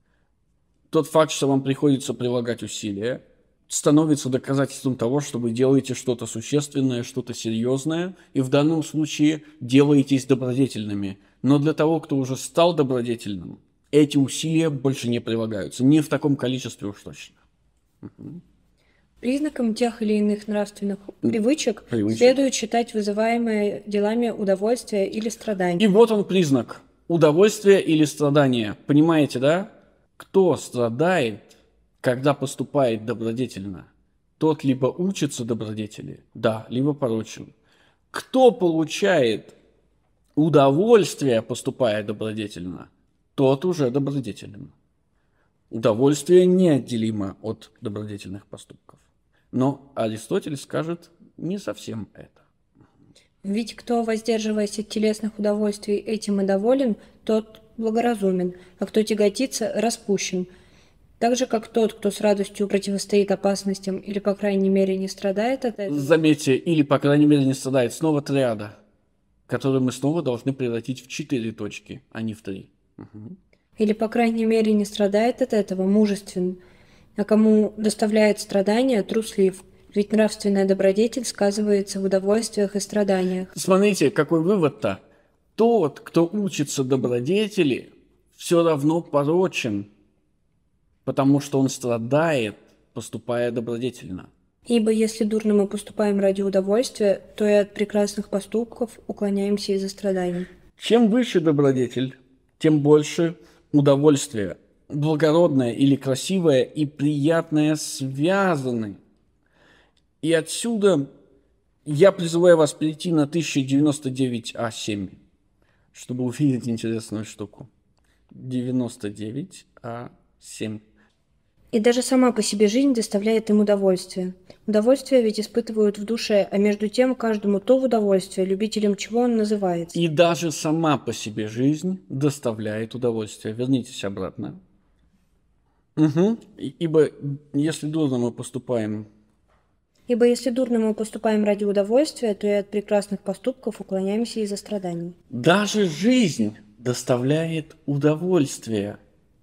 Тот факт, что вам приходится прилагать усилия, становится доказательством того, что вы делаете что-то существенное, что-то серьезное, и в данном случае делаетесь добродетельными. Но для того, кто уже стал добродетельным, эти усилия больше не прилагаются. Не в таком количестве уж точно. Признаком тех или иных нравственных привычек Привычек. следует считать вызываемые делами удовольствия или страдания. И вот он признак удовольствия или страдания. Понимаете, да? Кто страдает, когда поступает добродетельно? Тот либо учится добродетели, да, либо порочен. Кто получает удовольствие, поступая добродетельно, тот уже добродетелен. Удовольствие неотделимо от добродетельных поступков. Но Аристотель скажет не совсем это. Ведь кто, воздерживаясь от телесных удовольствий, этим и доволен, тот благоразумен, а кто тяготится, распущен. Так же, как тот, кто с радостью противостоит опасностям или, по крайней мере, не страдает от этого. Заметьте, или, по крайней мере, не страдает. Снова триада, которую мы снова должны превратить в 4 точки, а не в 3. Или, по крайней мере, не страдает от этого, мужествен, а кому доставляет страдания, труслив. Ведь нравственная добродетель сказывается в удовольствиях и страданиях. Смотрите, какой вывод-то. Тот, кто учится добродетели, все равно порочен, потому что он страдает, поступая добродетельно. Ибо если дурно мы поступаем ради удовольствия, то и от прекрасных поступков уклоняемся из-за страданий. Чем выше добродетель, тем больше удовольствия. Благородное или красивое и приятное связаны. И отсюда я призываю вас перейти на 1099А7, чтобы увидеть интересную штуку. 99А7. И даже сама по себе жизнь доставляет им удовольствие. Удовольствие ведь испытывают в душе, а между тем каждому то в удовольствие, любителем чего он называется. И даже сама по себе жизнь доставляет удовольствие. Вернитесь обратно. Ибо если дурно мы поступаем... Ибо если дурно мы поступаем ради удовольствия, то и от прекрасных поступков уклоняемся из-за страданий. Даже жизнь доставляет удовольствие.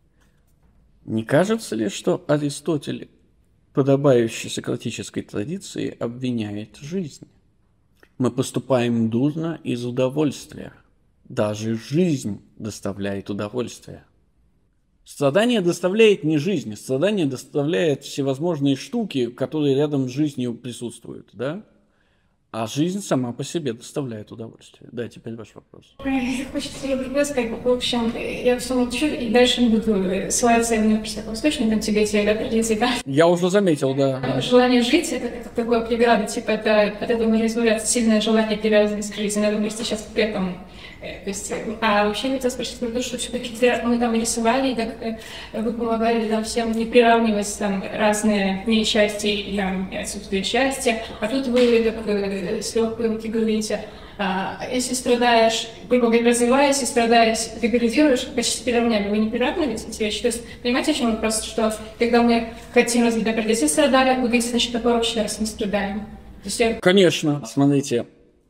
Не кажется ли, что Аристотель, подобающий сократической традиции, обвиняет жизнь? Мы поступаем дурно из удовольствия. Даже жизнь доставляет удовольствие. Страдание доставляет не жизнь, страдание доставляет всевозможные штуки, которые рядом с жизнью присутствуют, да? А жизнь сама по себе доставляет удовольствие. Да, теперь ваш вопрос. Хочется я вопрос, в общем, я все молчу и дальше не буду ссылаться на каким-то источникам тяготения, да, традиции, да. Я уже заметил, да. Желание жить – это как такое преграда, типа это от этого не избавляться, сильное желание привязанности к жизни, надо думать сейчас к этому. То есть, а вообще хотел спросить про то, что все-таки мы там рисовали, и как вы помогали там всем не приравнивать там разные несчастья и там отсутствие счастья, а тут вы как с легкой руки говорите, если страдаешь, грубо говоря, развиваясь и страдаешь, деградируешь, почти приравняли, вы не приравниваете эти вещи. То есть, понимаете, о чем вопрос, что когда мы хотим развить добродетель, страдали, вы говорите, значит, порочно, раз мы страдаем. То есть, Конечно, смотрите.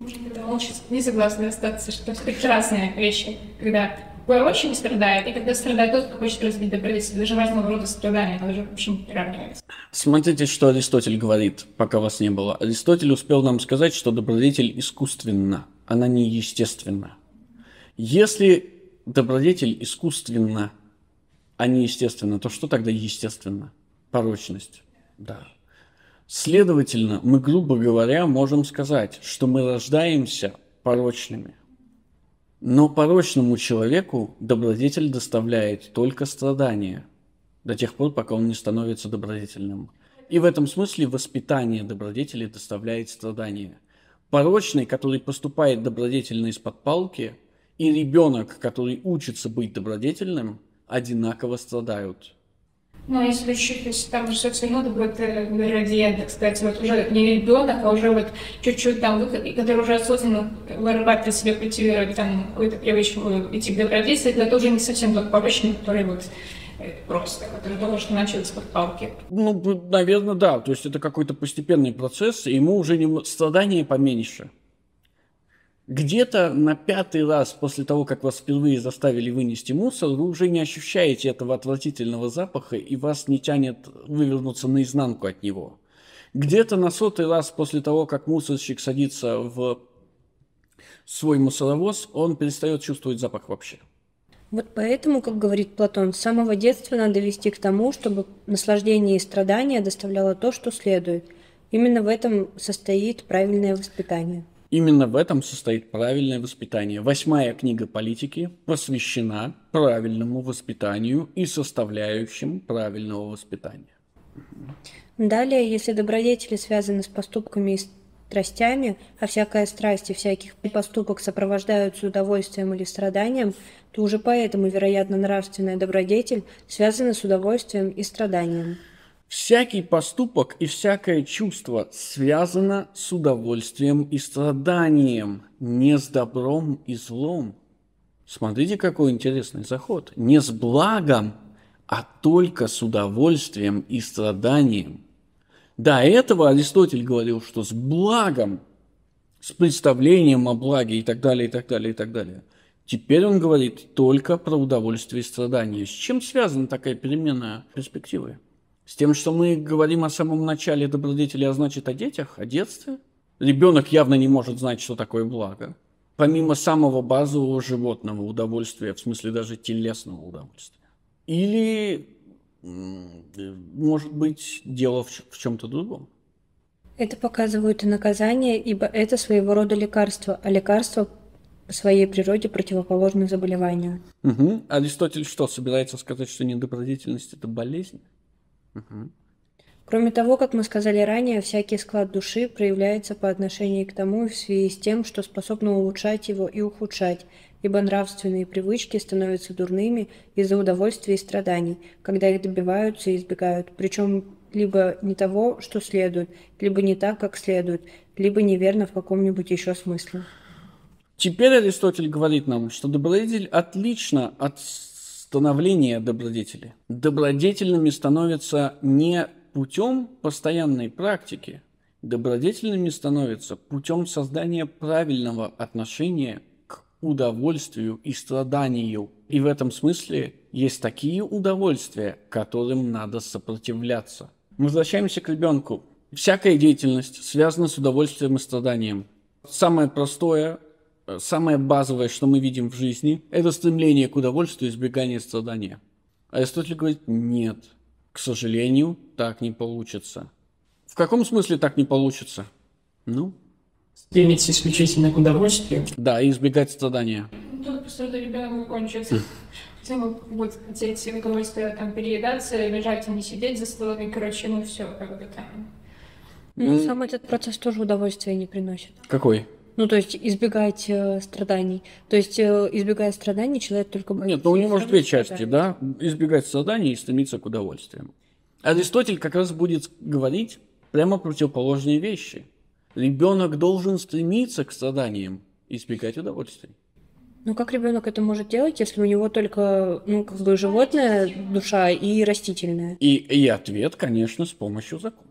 Не согласна остаться, что это разные вещи, когда порочный страдает, и когда страдает тот, кто хочет развить добродетель, даже разного рода страдания, это же, в общем, приравнивается. Смотрите, что Аристотель говорит, пока вас не было. Аристотель успел нам сказать, что добродетель искусственна, она не естественна. Если добродетель искусственна, а не естественна, то что тогда естественно? Порочность. Да. Следовательно, мы, грубо говоря, можем сказать, что мы рождаемся порочными. Но порочному человеку добродетель доставляет только страдания, до тех пор, пока он не становится добродетельным. И в этом смысле воспитание добродетели доставляет страдания. Порочный, который поступает добродетельно из-под палки, и ребенок, который учится быть добродетельным, одинаково страдают. Ну, если чуть-чуть, там уже, собственно, будет градиент, кстати, вот уже не ребенок, а уже вот чуть-чуть там, который уже осознанно вырабатывает себе, культивирует там какую-то привычку идти к добродетели, это тоже не совсем тот порочный, который вот просто, который только что начал из-под палки. Ну, наверное, да. То есть это какой-то постепенный процесс, и ему уже страдания поменьше. Где-то на 5-й раз после того, как вас впервые заставили вынести мусор, вы уже не ощущаете этого отвратительного запаха, и вас не тянет вывернуться наизнанку от него. Где-то на 100-й раз после того, как мусорщик садится в свой мусоровоз, он перестает чувствовать запах вообще. Вот поэтому, как говорит Платон, с самого детства надо вести к тому, чтобы наслаждение и страдания доставляло то, что следует. Именно в этом состоит правильное воспитание. Именно в этом состоит правильное воспитание. 8-я книга политики посвящена правильному воспитанию и составляющим правильного воспитания. Далее, если добродетели связаны с поступками и страстями, а всякая страсть и всякий поступок сопровождаются удовольствием или страданием, то уже поэтому, вероятно, нравственная добродетель связана с удовольствием и страданием. Всякий поступок и всякое чувство связано с удовольствием и страданием, не с добром и злом. Смотрите, какой интересный заход. Не с благом, а только с удовольствием и страданием. До этого Аристотель говорил, что с благом, с представлением о благе и так далее, и так далее, и так далее. Теперь он говорит только про удовольствие и страдания. С чем связана такая переменная перспективы? С тем, что мы говорим о самом начале добродетели, а значит о детях, о детстве. Ребенок явно не может знать, что такое благо. Помимо самого базового животного удовольствия, в смысле даже телесного удовольствия. Или, может быть, дело в чем-то другом. Это показывают и наказания, ибо это своего рода лекарство, а лекарство по своей природе противоположно заболеванию. Угу. Аристотель что, собирается сказать, что недобродетельность – это болезнь? Угу. Кроме того, как мы сказали ранее, всякий склад души проявляется по отношению к тому и в связи с тем, что способно улучшать его и ухудшать, ибо нравственные привычки становятся дурными из-за удовольствия и страданий, когда их добиваются и избегают, причем либо не того, что следует, либо не так, как следует, либо неверно в каком-нибудь еще смысле. Теперь Аристотель говорит нам, что добродетель отлична от становления добродетели. Добродетельными становятся не путем постоянной практики, добродетельными становятся путем создания правильного отношения к удовольствию и страданию. И в этом смысле есть такие удовольствия, которым надо сопротивляться. Мы возвращаемся к ребенку. Всякая деятельность связана с удовольствием и страданием. Самое простое, самое базовое, что мы видим в жизни, это стремление к удовольствию и избегание страдания. Аристотель говорит, нет, к сожалению, так не получится. В каком смысле так не получится? Ну? Стремиться исключительно к удовольствию. Да, и избегать страдания. Тут просто ребенок кончится. Ему будет хотеть удовольствие там переедаться, лежать и не сидеть за столом, короче, ну все, как бы там. Сам этот процесс тоже удовольствия не приносит. Какой? Ну, то есть избегать страданий. То есть, избегая страданий, человек только... Нет, ну у него же две части, да? Избегать страданий и стремиться к удовольствиям. Аристотель как раз будет говорить прямо противоположные вещи. Ребенок должен стремиться к страданиям и избегать удовольствий. Ну, как ребенок это может делать, если у него только, ну, как бы животная душа и растительная? И ответ, конечно, с помощью закона.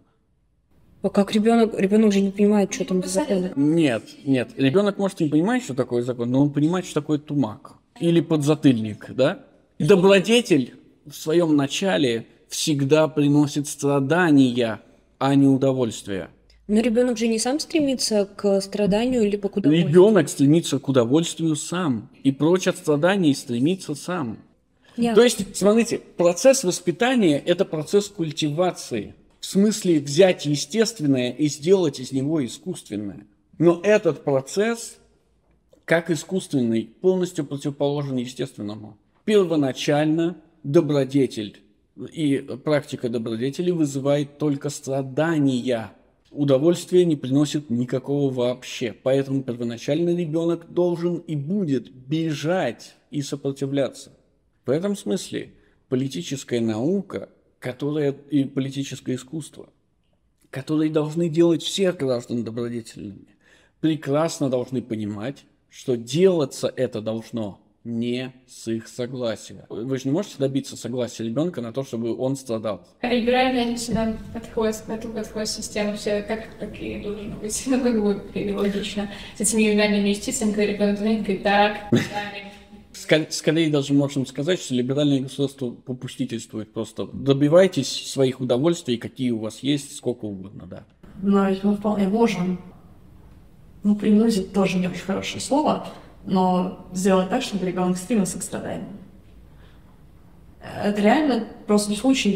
А как ребенок же не понимает, что там за закон. Нет, ребенок может не понимать, что такое закон, но он понимает, что такое тумак или подзатыльник, да? Добродетель в своем начале всегда приносит страдания, а не удовольствие. Но ребенок же не сам стремится к страданию либо к удовольствию. Ребенок стремится к удовольствию сам и прочь от страданий стремится сам. То есть, смотрите, процесс воспитания – это процесс культивации. В смысле взять естественное и сделать из него искусственное. Но этот процесс, как искусственный, полностью противоположен естественному. Первоначально добродетель и практика добродетели вызывает только страдания. Удовольствие не приносит никакого вообще. Поэтому первоначально ребенок должен и будет бежать и сопротивляться. В этом смысле политическая наука и политическое искусство, которые должны делать всех граждан добродетельными, прекрасно должны понимать, что делаться это должно не с их согласия. Вы же не можете добиться согласия ребенка на то, чтобы он страдал. А либеральные они всегда подходят к эту систему, все как и должно быть, ну, как бы логично. С этими ювенальными юстициями, когда ребенок говорит, так, Скорее даже можем сказать, что либеральное государство попустительствует просто. Добивайтесь своих удовольствий, какие у вас есть, сколько угодно, да. Но ведь мы вполне можем, принудить тоже не очень хорошее слово, но сделать так, чтобы ребенок стремился к страданию. Это реально просто случай,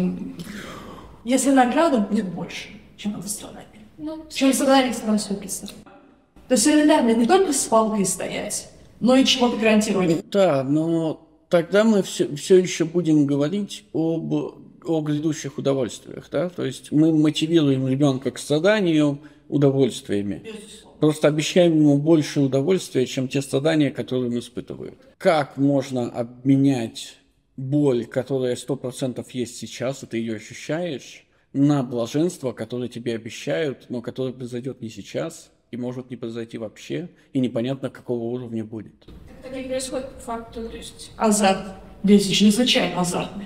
если награда будет больше, чем страдание. Ну, Чем страдание становится представлять. То есть элементарно не только с палкой стоять, но и чего-то гарантировать. Да, но тогда мы все еще будем говорить о грядущих удовольствиях, да? То есть мы мотивируем ребенка к страданию удовольствиями. Просто обещаем ему больше удовольствия, чем те страдания, которые он испытывает. Как можно обменять боль, которая 100% есть сейчас, и ты ее ощущаешь, на блаженство, которое тебе обещают, но которое произойдет не сейчас, и может не произойти вообще, и непонятно, какого уровня будет. это не происходит по факту, то есть... Азарт. Здесь чрезвычайно азартный.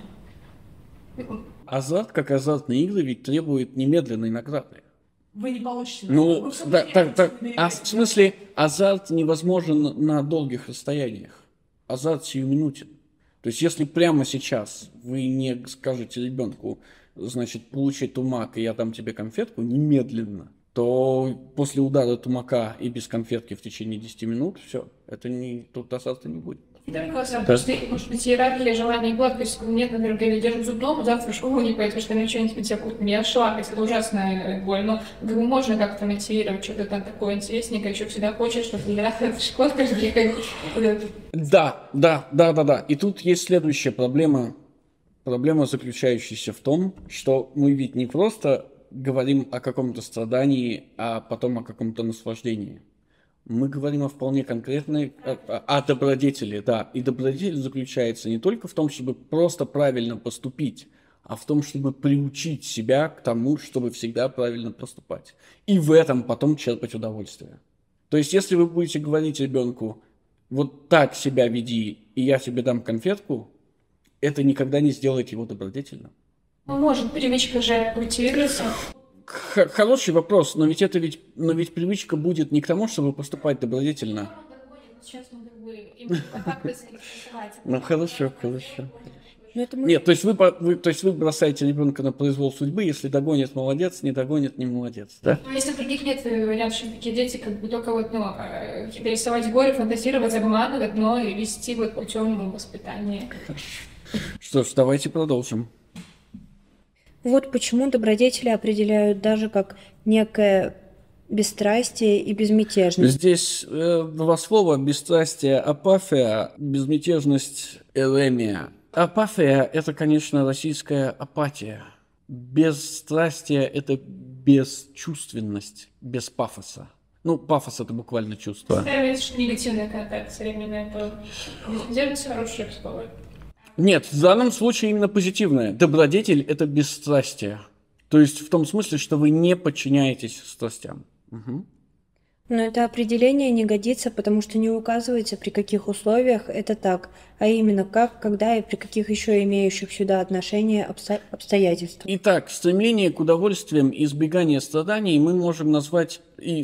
Азарт, как азартные игры, ведь требует немедленной награды. Вы не получите. Ну, в смысле, азарт невозможен на долгих расстояниях. Азарт сиюминутен. То есть, если прямо сейчас вы не скажете ребенку, значит, получи тумак, и я дам тебе конфетку, немедленно, то после удара тумака и без конфетки в течение 10 минут, все, тут азарта не будет. Да, просто, может быть, иерархия желаний и благ, то есть нет, например, я держу зубном, завтра в школу не пойду, что мне что-нибудь тебя будет, я шла, это ужасная боль, но его можно как-то мотивировать, что-то там такое интересненькое, еще всегда хочешь, чтобы я в школу каждый день ходить. Да. И тут есть следующая проблема. Проблема, заключающаяся в том, что мы ведь не просто говорим о каком-то страдании, а потом о каком-то наслаждении. Мы говорим о вполне конкретной, о добродетели, да. И добродетель заключается не только в том, чтобы просто правильно поступить, а в том, чтобы приучить себя к тому, чтобы всегда правильно поступать. И в этом потом черпать удовольствие. То есть, если вы будете говорить ребенку, вот так себя веди, и я тебе дам конфетку, это никогда не сделает его добродетельным. Ну, может, привычка же культивируется. Хороший вопрос, но ведь привычка будет не к тому, чтобы поступать добродетельно. Сейчас мы как бы именно контакты зарегистрировать. Ну хорошо. Это Нет, то есть вы бросаете ребенка на произвол судьбы, если догонит — молодец, не догонит — не молодец, да? Ну, если других нет вариантов, что такие дети, как бы только вот, рисовать горе, фантазировать, обманывать, но и вести вот путем воспитания. Что ж, давайте продолжим. Вот почему добродетели определяют даже как некое бесстрастие и безмятежность. Здесь два слова: бесстрастие — апафия, безмятежность — эремия. Апафия — это, конечно, российская апатия. Бесстрастие — это бесчувственность, без пафоса. Ну, пафос — это буквально чувство. Это что негативная коннотация именно это. Безмятежность хорошее слово. Нет, в данном случае именно позитивное. Добродетель – это бесстрастие. То есть в том смысле, что вы не подчиняетесь страстям. Угу. Но это определение не годится, потому что не указывается, при каких условиях это так, а именно как, когда и при каких еще имеющих сюда отношение обстоятельствах. Итак, стремление к удовольствиям и избегание страданий мы можем назвать,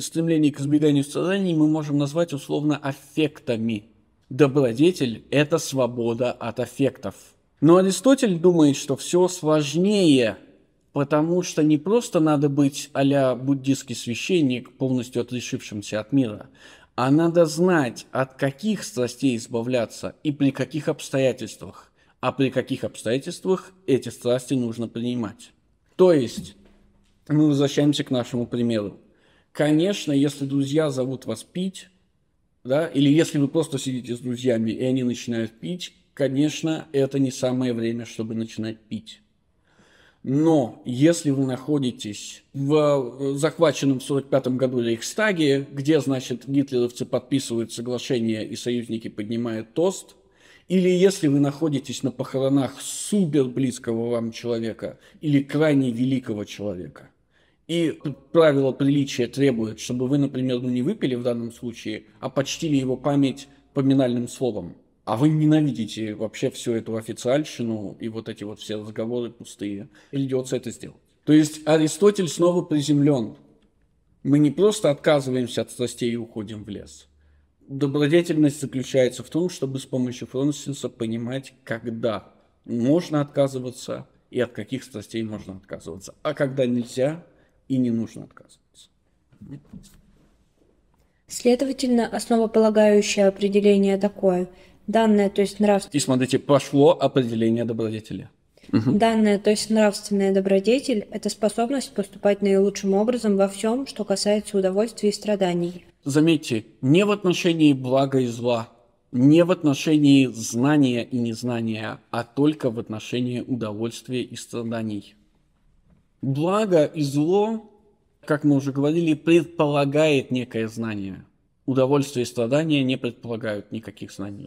условно аффектами. Добродетель – это свобода от аффектов. Но Аристотель думает, что все сложнее, потому что не просто надо быть а-ля буддийский священник, полностью отрешившимся от мира, а надо знать, от каких страстей избавляться и при каких обстоятельствах. А при каких обстоятельствах эти страсти нужно принимать. То есть, мы возвращаемся к нашему примеру. Конечно, если друзья зовут вас пить, да, или если вы просто сидите с друзьями, и они начинают пить, конечно, это не самое время, чтобы начинать пить. Но если вы находитесь в захваченном в 1945 году Рейхстаге, где, значит, гитлеровцы подписывают соглашение и союзники поднимают тост, или если вы находитесь на похоронах супер близкого вам человека или крайне великого человека, и правила приличия требуют, чтобы вы, например, не выпили в данном случае, а почтили его память поминальным словом. А вы ненавидите вообще всю эту официальщину и вот эти вот все разговоры пустые. Придется это сделать. То есть Аристотель снова приземлен. Мы не просто отказываемся от страстей и уходим в лес. Добродетельность заключается в том, чтобы с помощью Фронсиса понимать, когда можно отказываться и от каких страстей можно отказываться, а когда нельзя и не нужно отказываться. Следовательно, основополагающее определение такое. Данная, то есть И смотрите, пошло определение добродетели. Данная, то есть нравственная добродетель – это способность поступать наилучшим образом во всем, что касается удовольствия и страданий. Заметьте, не в отношении блага и зла, не в отношении знания и незнания, а только в отношении удовольствия и страданий. Благо и зло, как мы уже говорили, предполагает некое знание. Удовольствие и страдания не предполагают никаких знаний.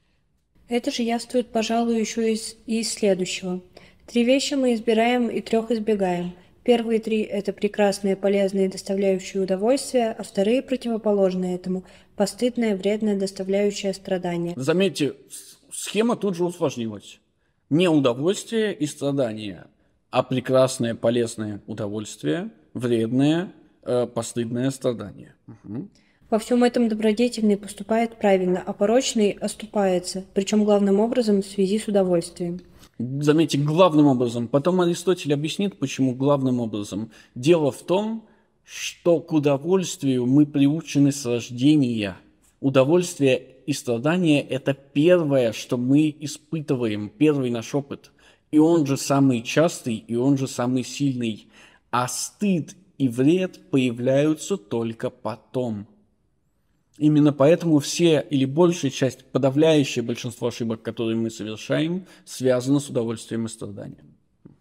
Это же явствует, пожалуй, еще из следующего. 3 вещи мы избираем и 3 избегаем. Первые 3 – это прекрасные, полезные, доставляющие удовольствие, а вторые – противоположные этому – постыдное, вредное, доставляющее страдания. Заметьте, схема тут же усложнилась. Не удовольствие и страдания, а прекрасное, полезное удовольствие, вредное, постыдное страдание. Во всем этом добродетельный поступает правильно, а порочный оступается, причем главным образом в связи с удовольствием. Заметьте, главным образом. Потом Аристотель объяснит, почему главным образом. Дело в том, что к удовольствию мы приучены с рождения. Удовольствие и страдание – это первое, что мы испытываем, первый наш опыт. И он же самый частый, и он же самый сильный. А стыд и вред появляются только потом. Именно поэтому все или большая часть, подавляющее большинство ошибок, которые мы совершаем, связано с удовольствием и страданием.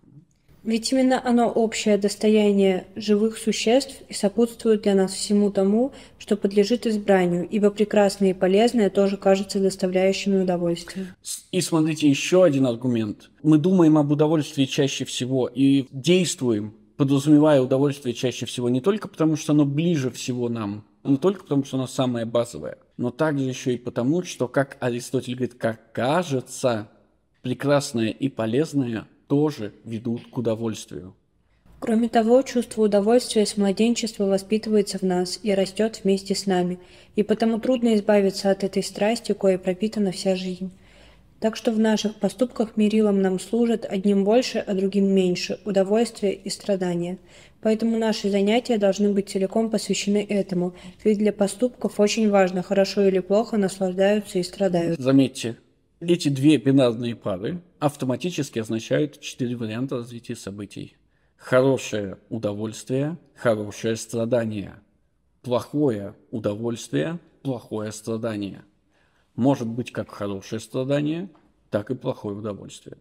Ведь именно оно общее достояние живых существ и сопутствует для нас всему тому, что подлежит избранию, ибо прекрасное и полезное тоже кажется доставляющими удовольствие. И смотрите, еще один аргумент. Мы думаем об удовольствии чаще всего и действуем, подразумевая удовольствие чаще всего не только потому, что оно ближе всего нам, не только потому, что оно самое базовое, но также еще и потому, что, как Аристотель говорит, как кажется, прекрасное и полезное тоже ведут к удовольствию. Кроме того, чувство удовольствия с младенчества воспитывается в нас и растет вместе с нами, и потому трудно избавиться от этой страсти, коей пропитана вся жизнь. Так что в наших поступках мерилом нам служат одним больше, а другим меньше – удовольствие и страдания. Поэтому наши занятия должны быть целиком посвящены этому, ведь для поступков очень важно, хорошо или плохо наслаждаются и страдают. Заметьте, эти 2 бинарные пары автоматически означают 4 варианта развития событий. Хорошее удовольствие, хорошее страдание. Плохое удовольствие, плохое страдание. Может быть как хорошее страдание, так и плохое удовольствие.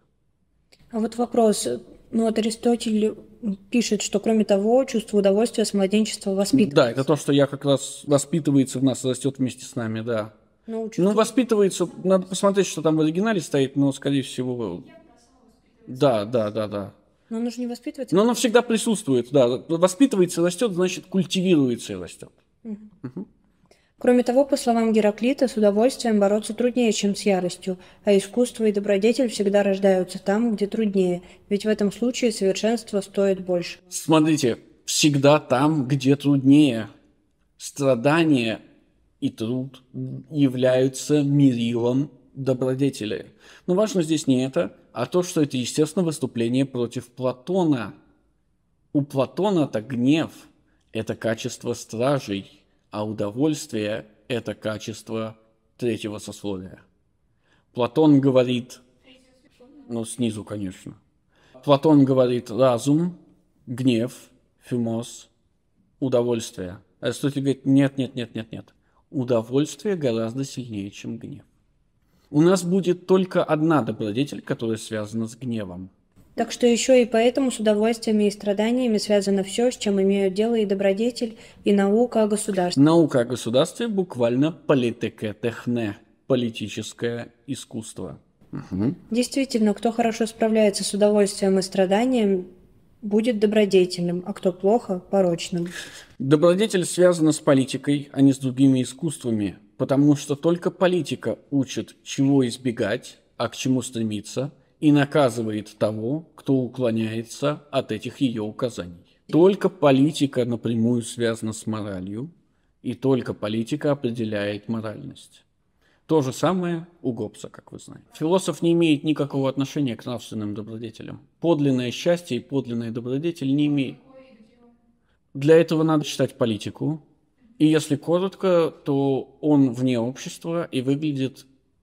А вот вопрос. Вот Аристотель пишет, что кроме того, чувство удовольствия с младенчества воспитывается. Да, это то, что как раз воспитывается в нас, растет вместе с нами, да. Ну, воспитывается, надо посмотреть, что там в оригинале стоит, но, скорее всего, да. Но оно же не воспитывается. Но оно всегда присутствует, да. Воспитывается и растет, значит, культивируется и растет. Кроме того, по словам Гераклита, с удовольствием бороться труднее, чем с яростью, а искусство и добродетель всегда рождаются там, где труднее, ведь в этом случае совершенство стоит больше. Смотрите, всегда там, где труднее. Страдание и труд являются мерилом добродетели. Но важно здесь не это, а то, что это, естественно, выступление против Платона. У Платона-то гнев – это качество стражей, а удовольствие – это качество 3-го сословия. Платон говорит, снизу, конечно. Платон говорит разум, гнев, фимос, удовольствие. Аристотель говорит, нет. Удовольствие гораздо сильнее, чем гнев. У нас будет только одна добродетель, которая связана с гневом. Так что еще и поэтому с удовольствиями и страданиями связано все, с чем имеют дело и добродетель, и наука о государстве. Наука о государстве буквально политике техне, политическое искусство. Действительно, кто хорошо справляется с удовольствием и страданием, будет добродетельным, а кто плохо – порочным. Добродетель связана с политикой, а не с другими искусствами, потому что только политика учит, чего избегать, а к чему стремиться, и наказывает того, кто уклоняется от этих ее указаний. Только политика напрямую связана с моралью, и только политика определяет моральность. То же самое у Гоббса, как вы знаете. Философ не имеет никакого отношения к нравственным добродетелям. Подлинное счастье и подлинная добродетель не имеют. Для этого надо читать политику. И если коротко, то он вне общества и выглядит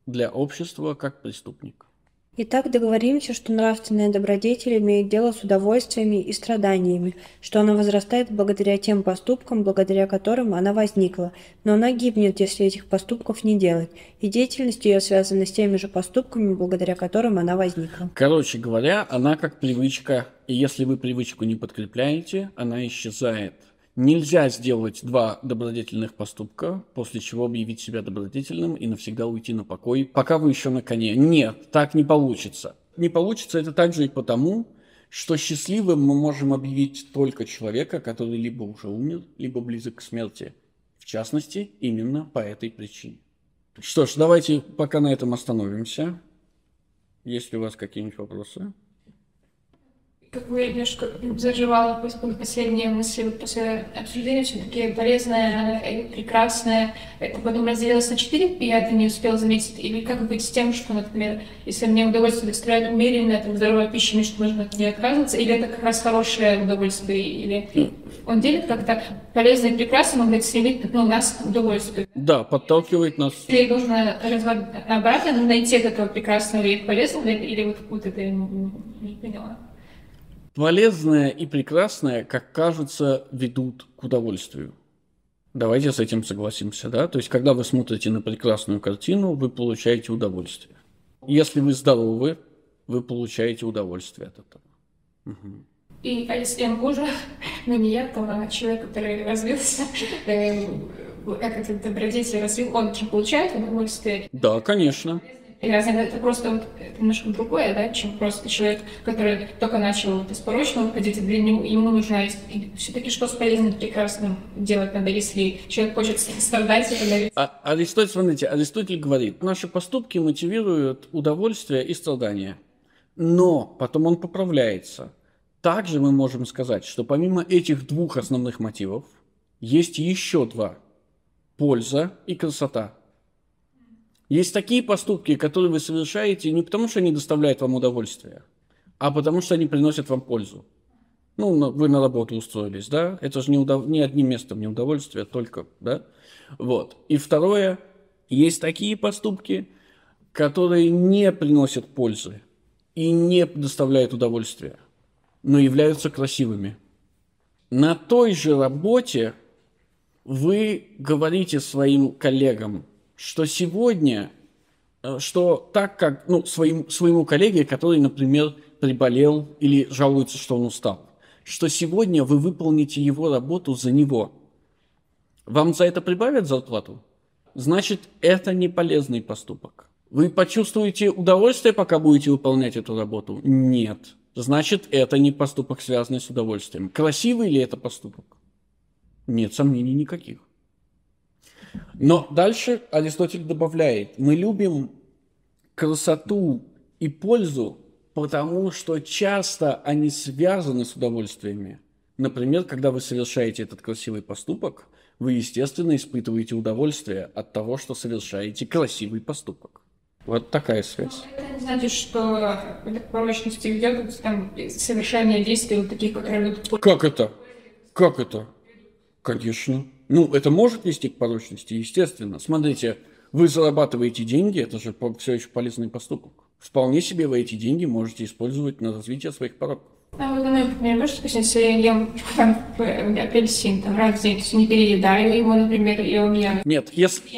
для общества как преступник. Итак, договоримся, что нравственная добродетель имеет дело с удовольствиями и страданиями, что она возрастает благодаря тем поступкам, благодаря которым она возникла, но она гибнет, если этих поступков не делать, и деятельность ее связана с теми же поступками, благодаря которым она возникла. Короче говоря, она как привычка, и если вы привычку не подкрепляете, она исчезает. Нельзя сделать 2 добродетельных поступка, после чего объявить себя добродетельным и навсегда уйти на покой, пока вы еще на коне. Нет, так не получится. Не получится это также и потому, что счастливым мы можем объявить только человека, который либо уже умер, либо близок к смерти. В частности, именно по этой причине. Что ж, давайте пока на этом остановимся. Есть ли у вас какие-нибудь вопросы? Как бы немножко заживала последние мысли после обсуждения, все-таки полезное и прекрасное. Это потом разделилось на 4, и я это не успела заметить. Или как быть с тем, что, например, если мне удовольствие доставляет умеренная, там, здоровая пища, что можно от нее отказываться, или это как раз хорошее удовольствие, или он делит как-то полезное и прекрасное, он говорит, селит нас удовольствие. Да, подталкивает нас. Или нужно обратно найти от этого прекрасного и полезного, или вот это я не поняла. Полезное и прекрасное, как кажется, ведут к удовольствию. Давайте с этим согласимся, да? То есть, когда вы смотрите на прекрасную картину, вы получаете удовольствие. Если вы здоровы, вы получаете удовольствие от этого. Угу. И а если я хуже, но не я, то человек, который развился, как этот добродетель развил, он же получает удовольствие? Да, конечно. И разве это просто вот, это немножко другое, да, чем просто человек, который только начал вот из порочного уходить, ему нужно все-таки что с полезным, прекрасным делать надо, если человек хочет страдать. Аристотель, смотрите, Аристотель говорит, наши поступки мотивируют удовольствие и страдания. Но потом он поправляется. Также мы можем сказать, что помимо этих 2 основных мотивов, есть еще 2. Польза и красота. Есть такие поступки, которые вы совершаете не потому, что они доставляют вам удовольствие, а потому, что они приносят вам пользу. Ну, вы на работу устроились, да? Это же не одним местом не удовольствие, только, да? Вот. И второе, есть такие поступки, которые не приносят пользы и не доставляют удовольствия, но являются красивыми. На той же работе вы говорите своим коллегам, что сегодня, что так как, своему коллеге, который, например, приболел или жалуется, что он устал, что сегодня вы выполните его работу за него. Вам за это прибавят зарплату? Значит, это не полезный поступок. Вы почувствуете удовольствие, пока будете выполнять эту работу? Нет. Значит, это не поступок, связанный с удовольствием. Красивый ли это поступок? Нет сомнений никаких. Но дальше Аристотель добавляет, мы любим красоту и пользу, потому что часто они связаны с удовольствиями. Например, когда вы совершаете этот красивый поступок, вы, естественно, испытываете удовольствие от того, что совершаете красивый поступок. Вот такая связь. Это не значит, что это к порочности ведет там совершение действий вот таких, которые... Как это? Как это? Конечно. Это может вести к порочности, естественно. Смотрите, вы зарабатываете деньги, это же все еще полезный поступок. Вполне себе вы эти деньги можете использовать на развитие своих пороков. Например, если я ем апельсин раз в день, не переедаю его, например, и у меня... Нет,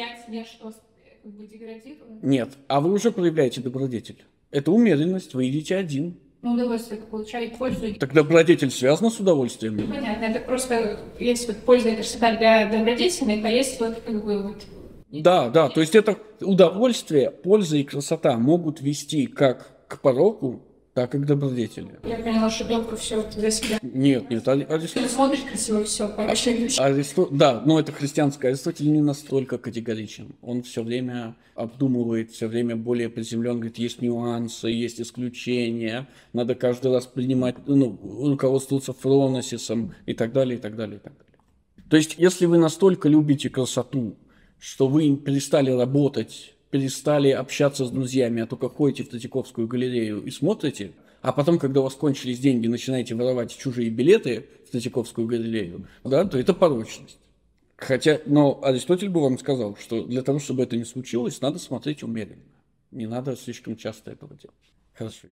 Нет, а вы уже проявляете добродетель. Это умеренность, вы едите один. Удовольствие получает пользу. Так добродетель связана с удовольствием? Понятно, это просто, если польза это всегда для добродетельной, поесть Да, то есть это удовольствие, польза и красота могут вести как к пороку, так и к добродетели. Я поняла, что белка все за себя. Нет, Аристотель... Смотришь красиво, все, Да, но это христианское.Аристотель не настолько категоричен. Он все время обдумывает, все время более приземлен, говорит, есть нюансы, есть исключения, надо каждый раз принимать, руководствоваться Фроносисом и так далее, и так далее, и так далее. То есть, если вы настолько любите красоту, что вы перестали работать, перестали общаться с друзьями, а только ходите в Третьяковскую галерею и смотрите, а потом, когда у вас кончились деньги, начинаете воровать чужие билеты в Третьяковскую галерею, да, то это порочность. Но Аристотель бы вам сказал, что для того, чтобы это не случилось, надо смотреть умеренно. Не надо слишком часто этого делать. Хорошо.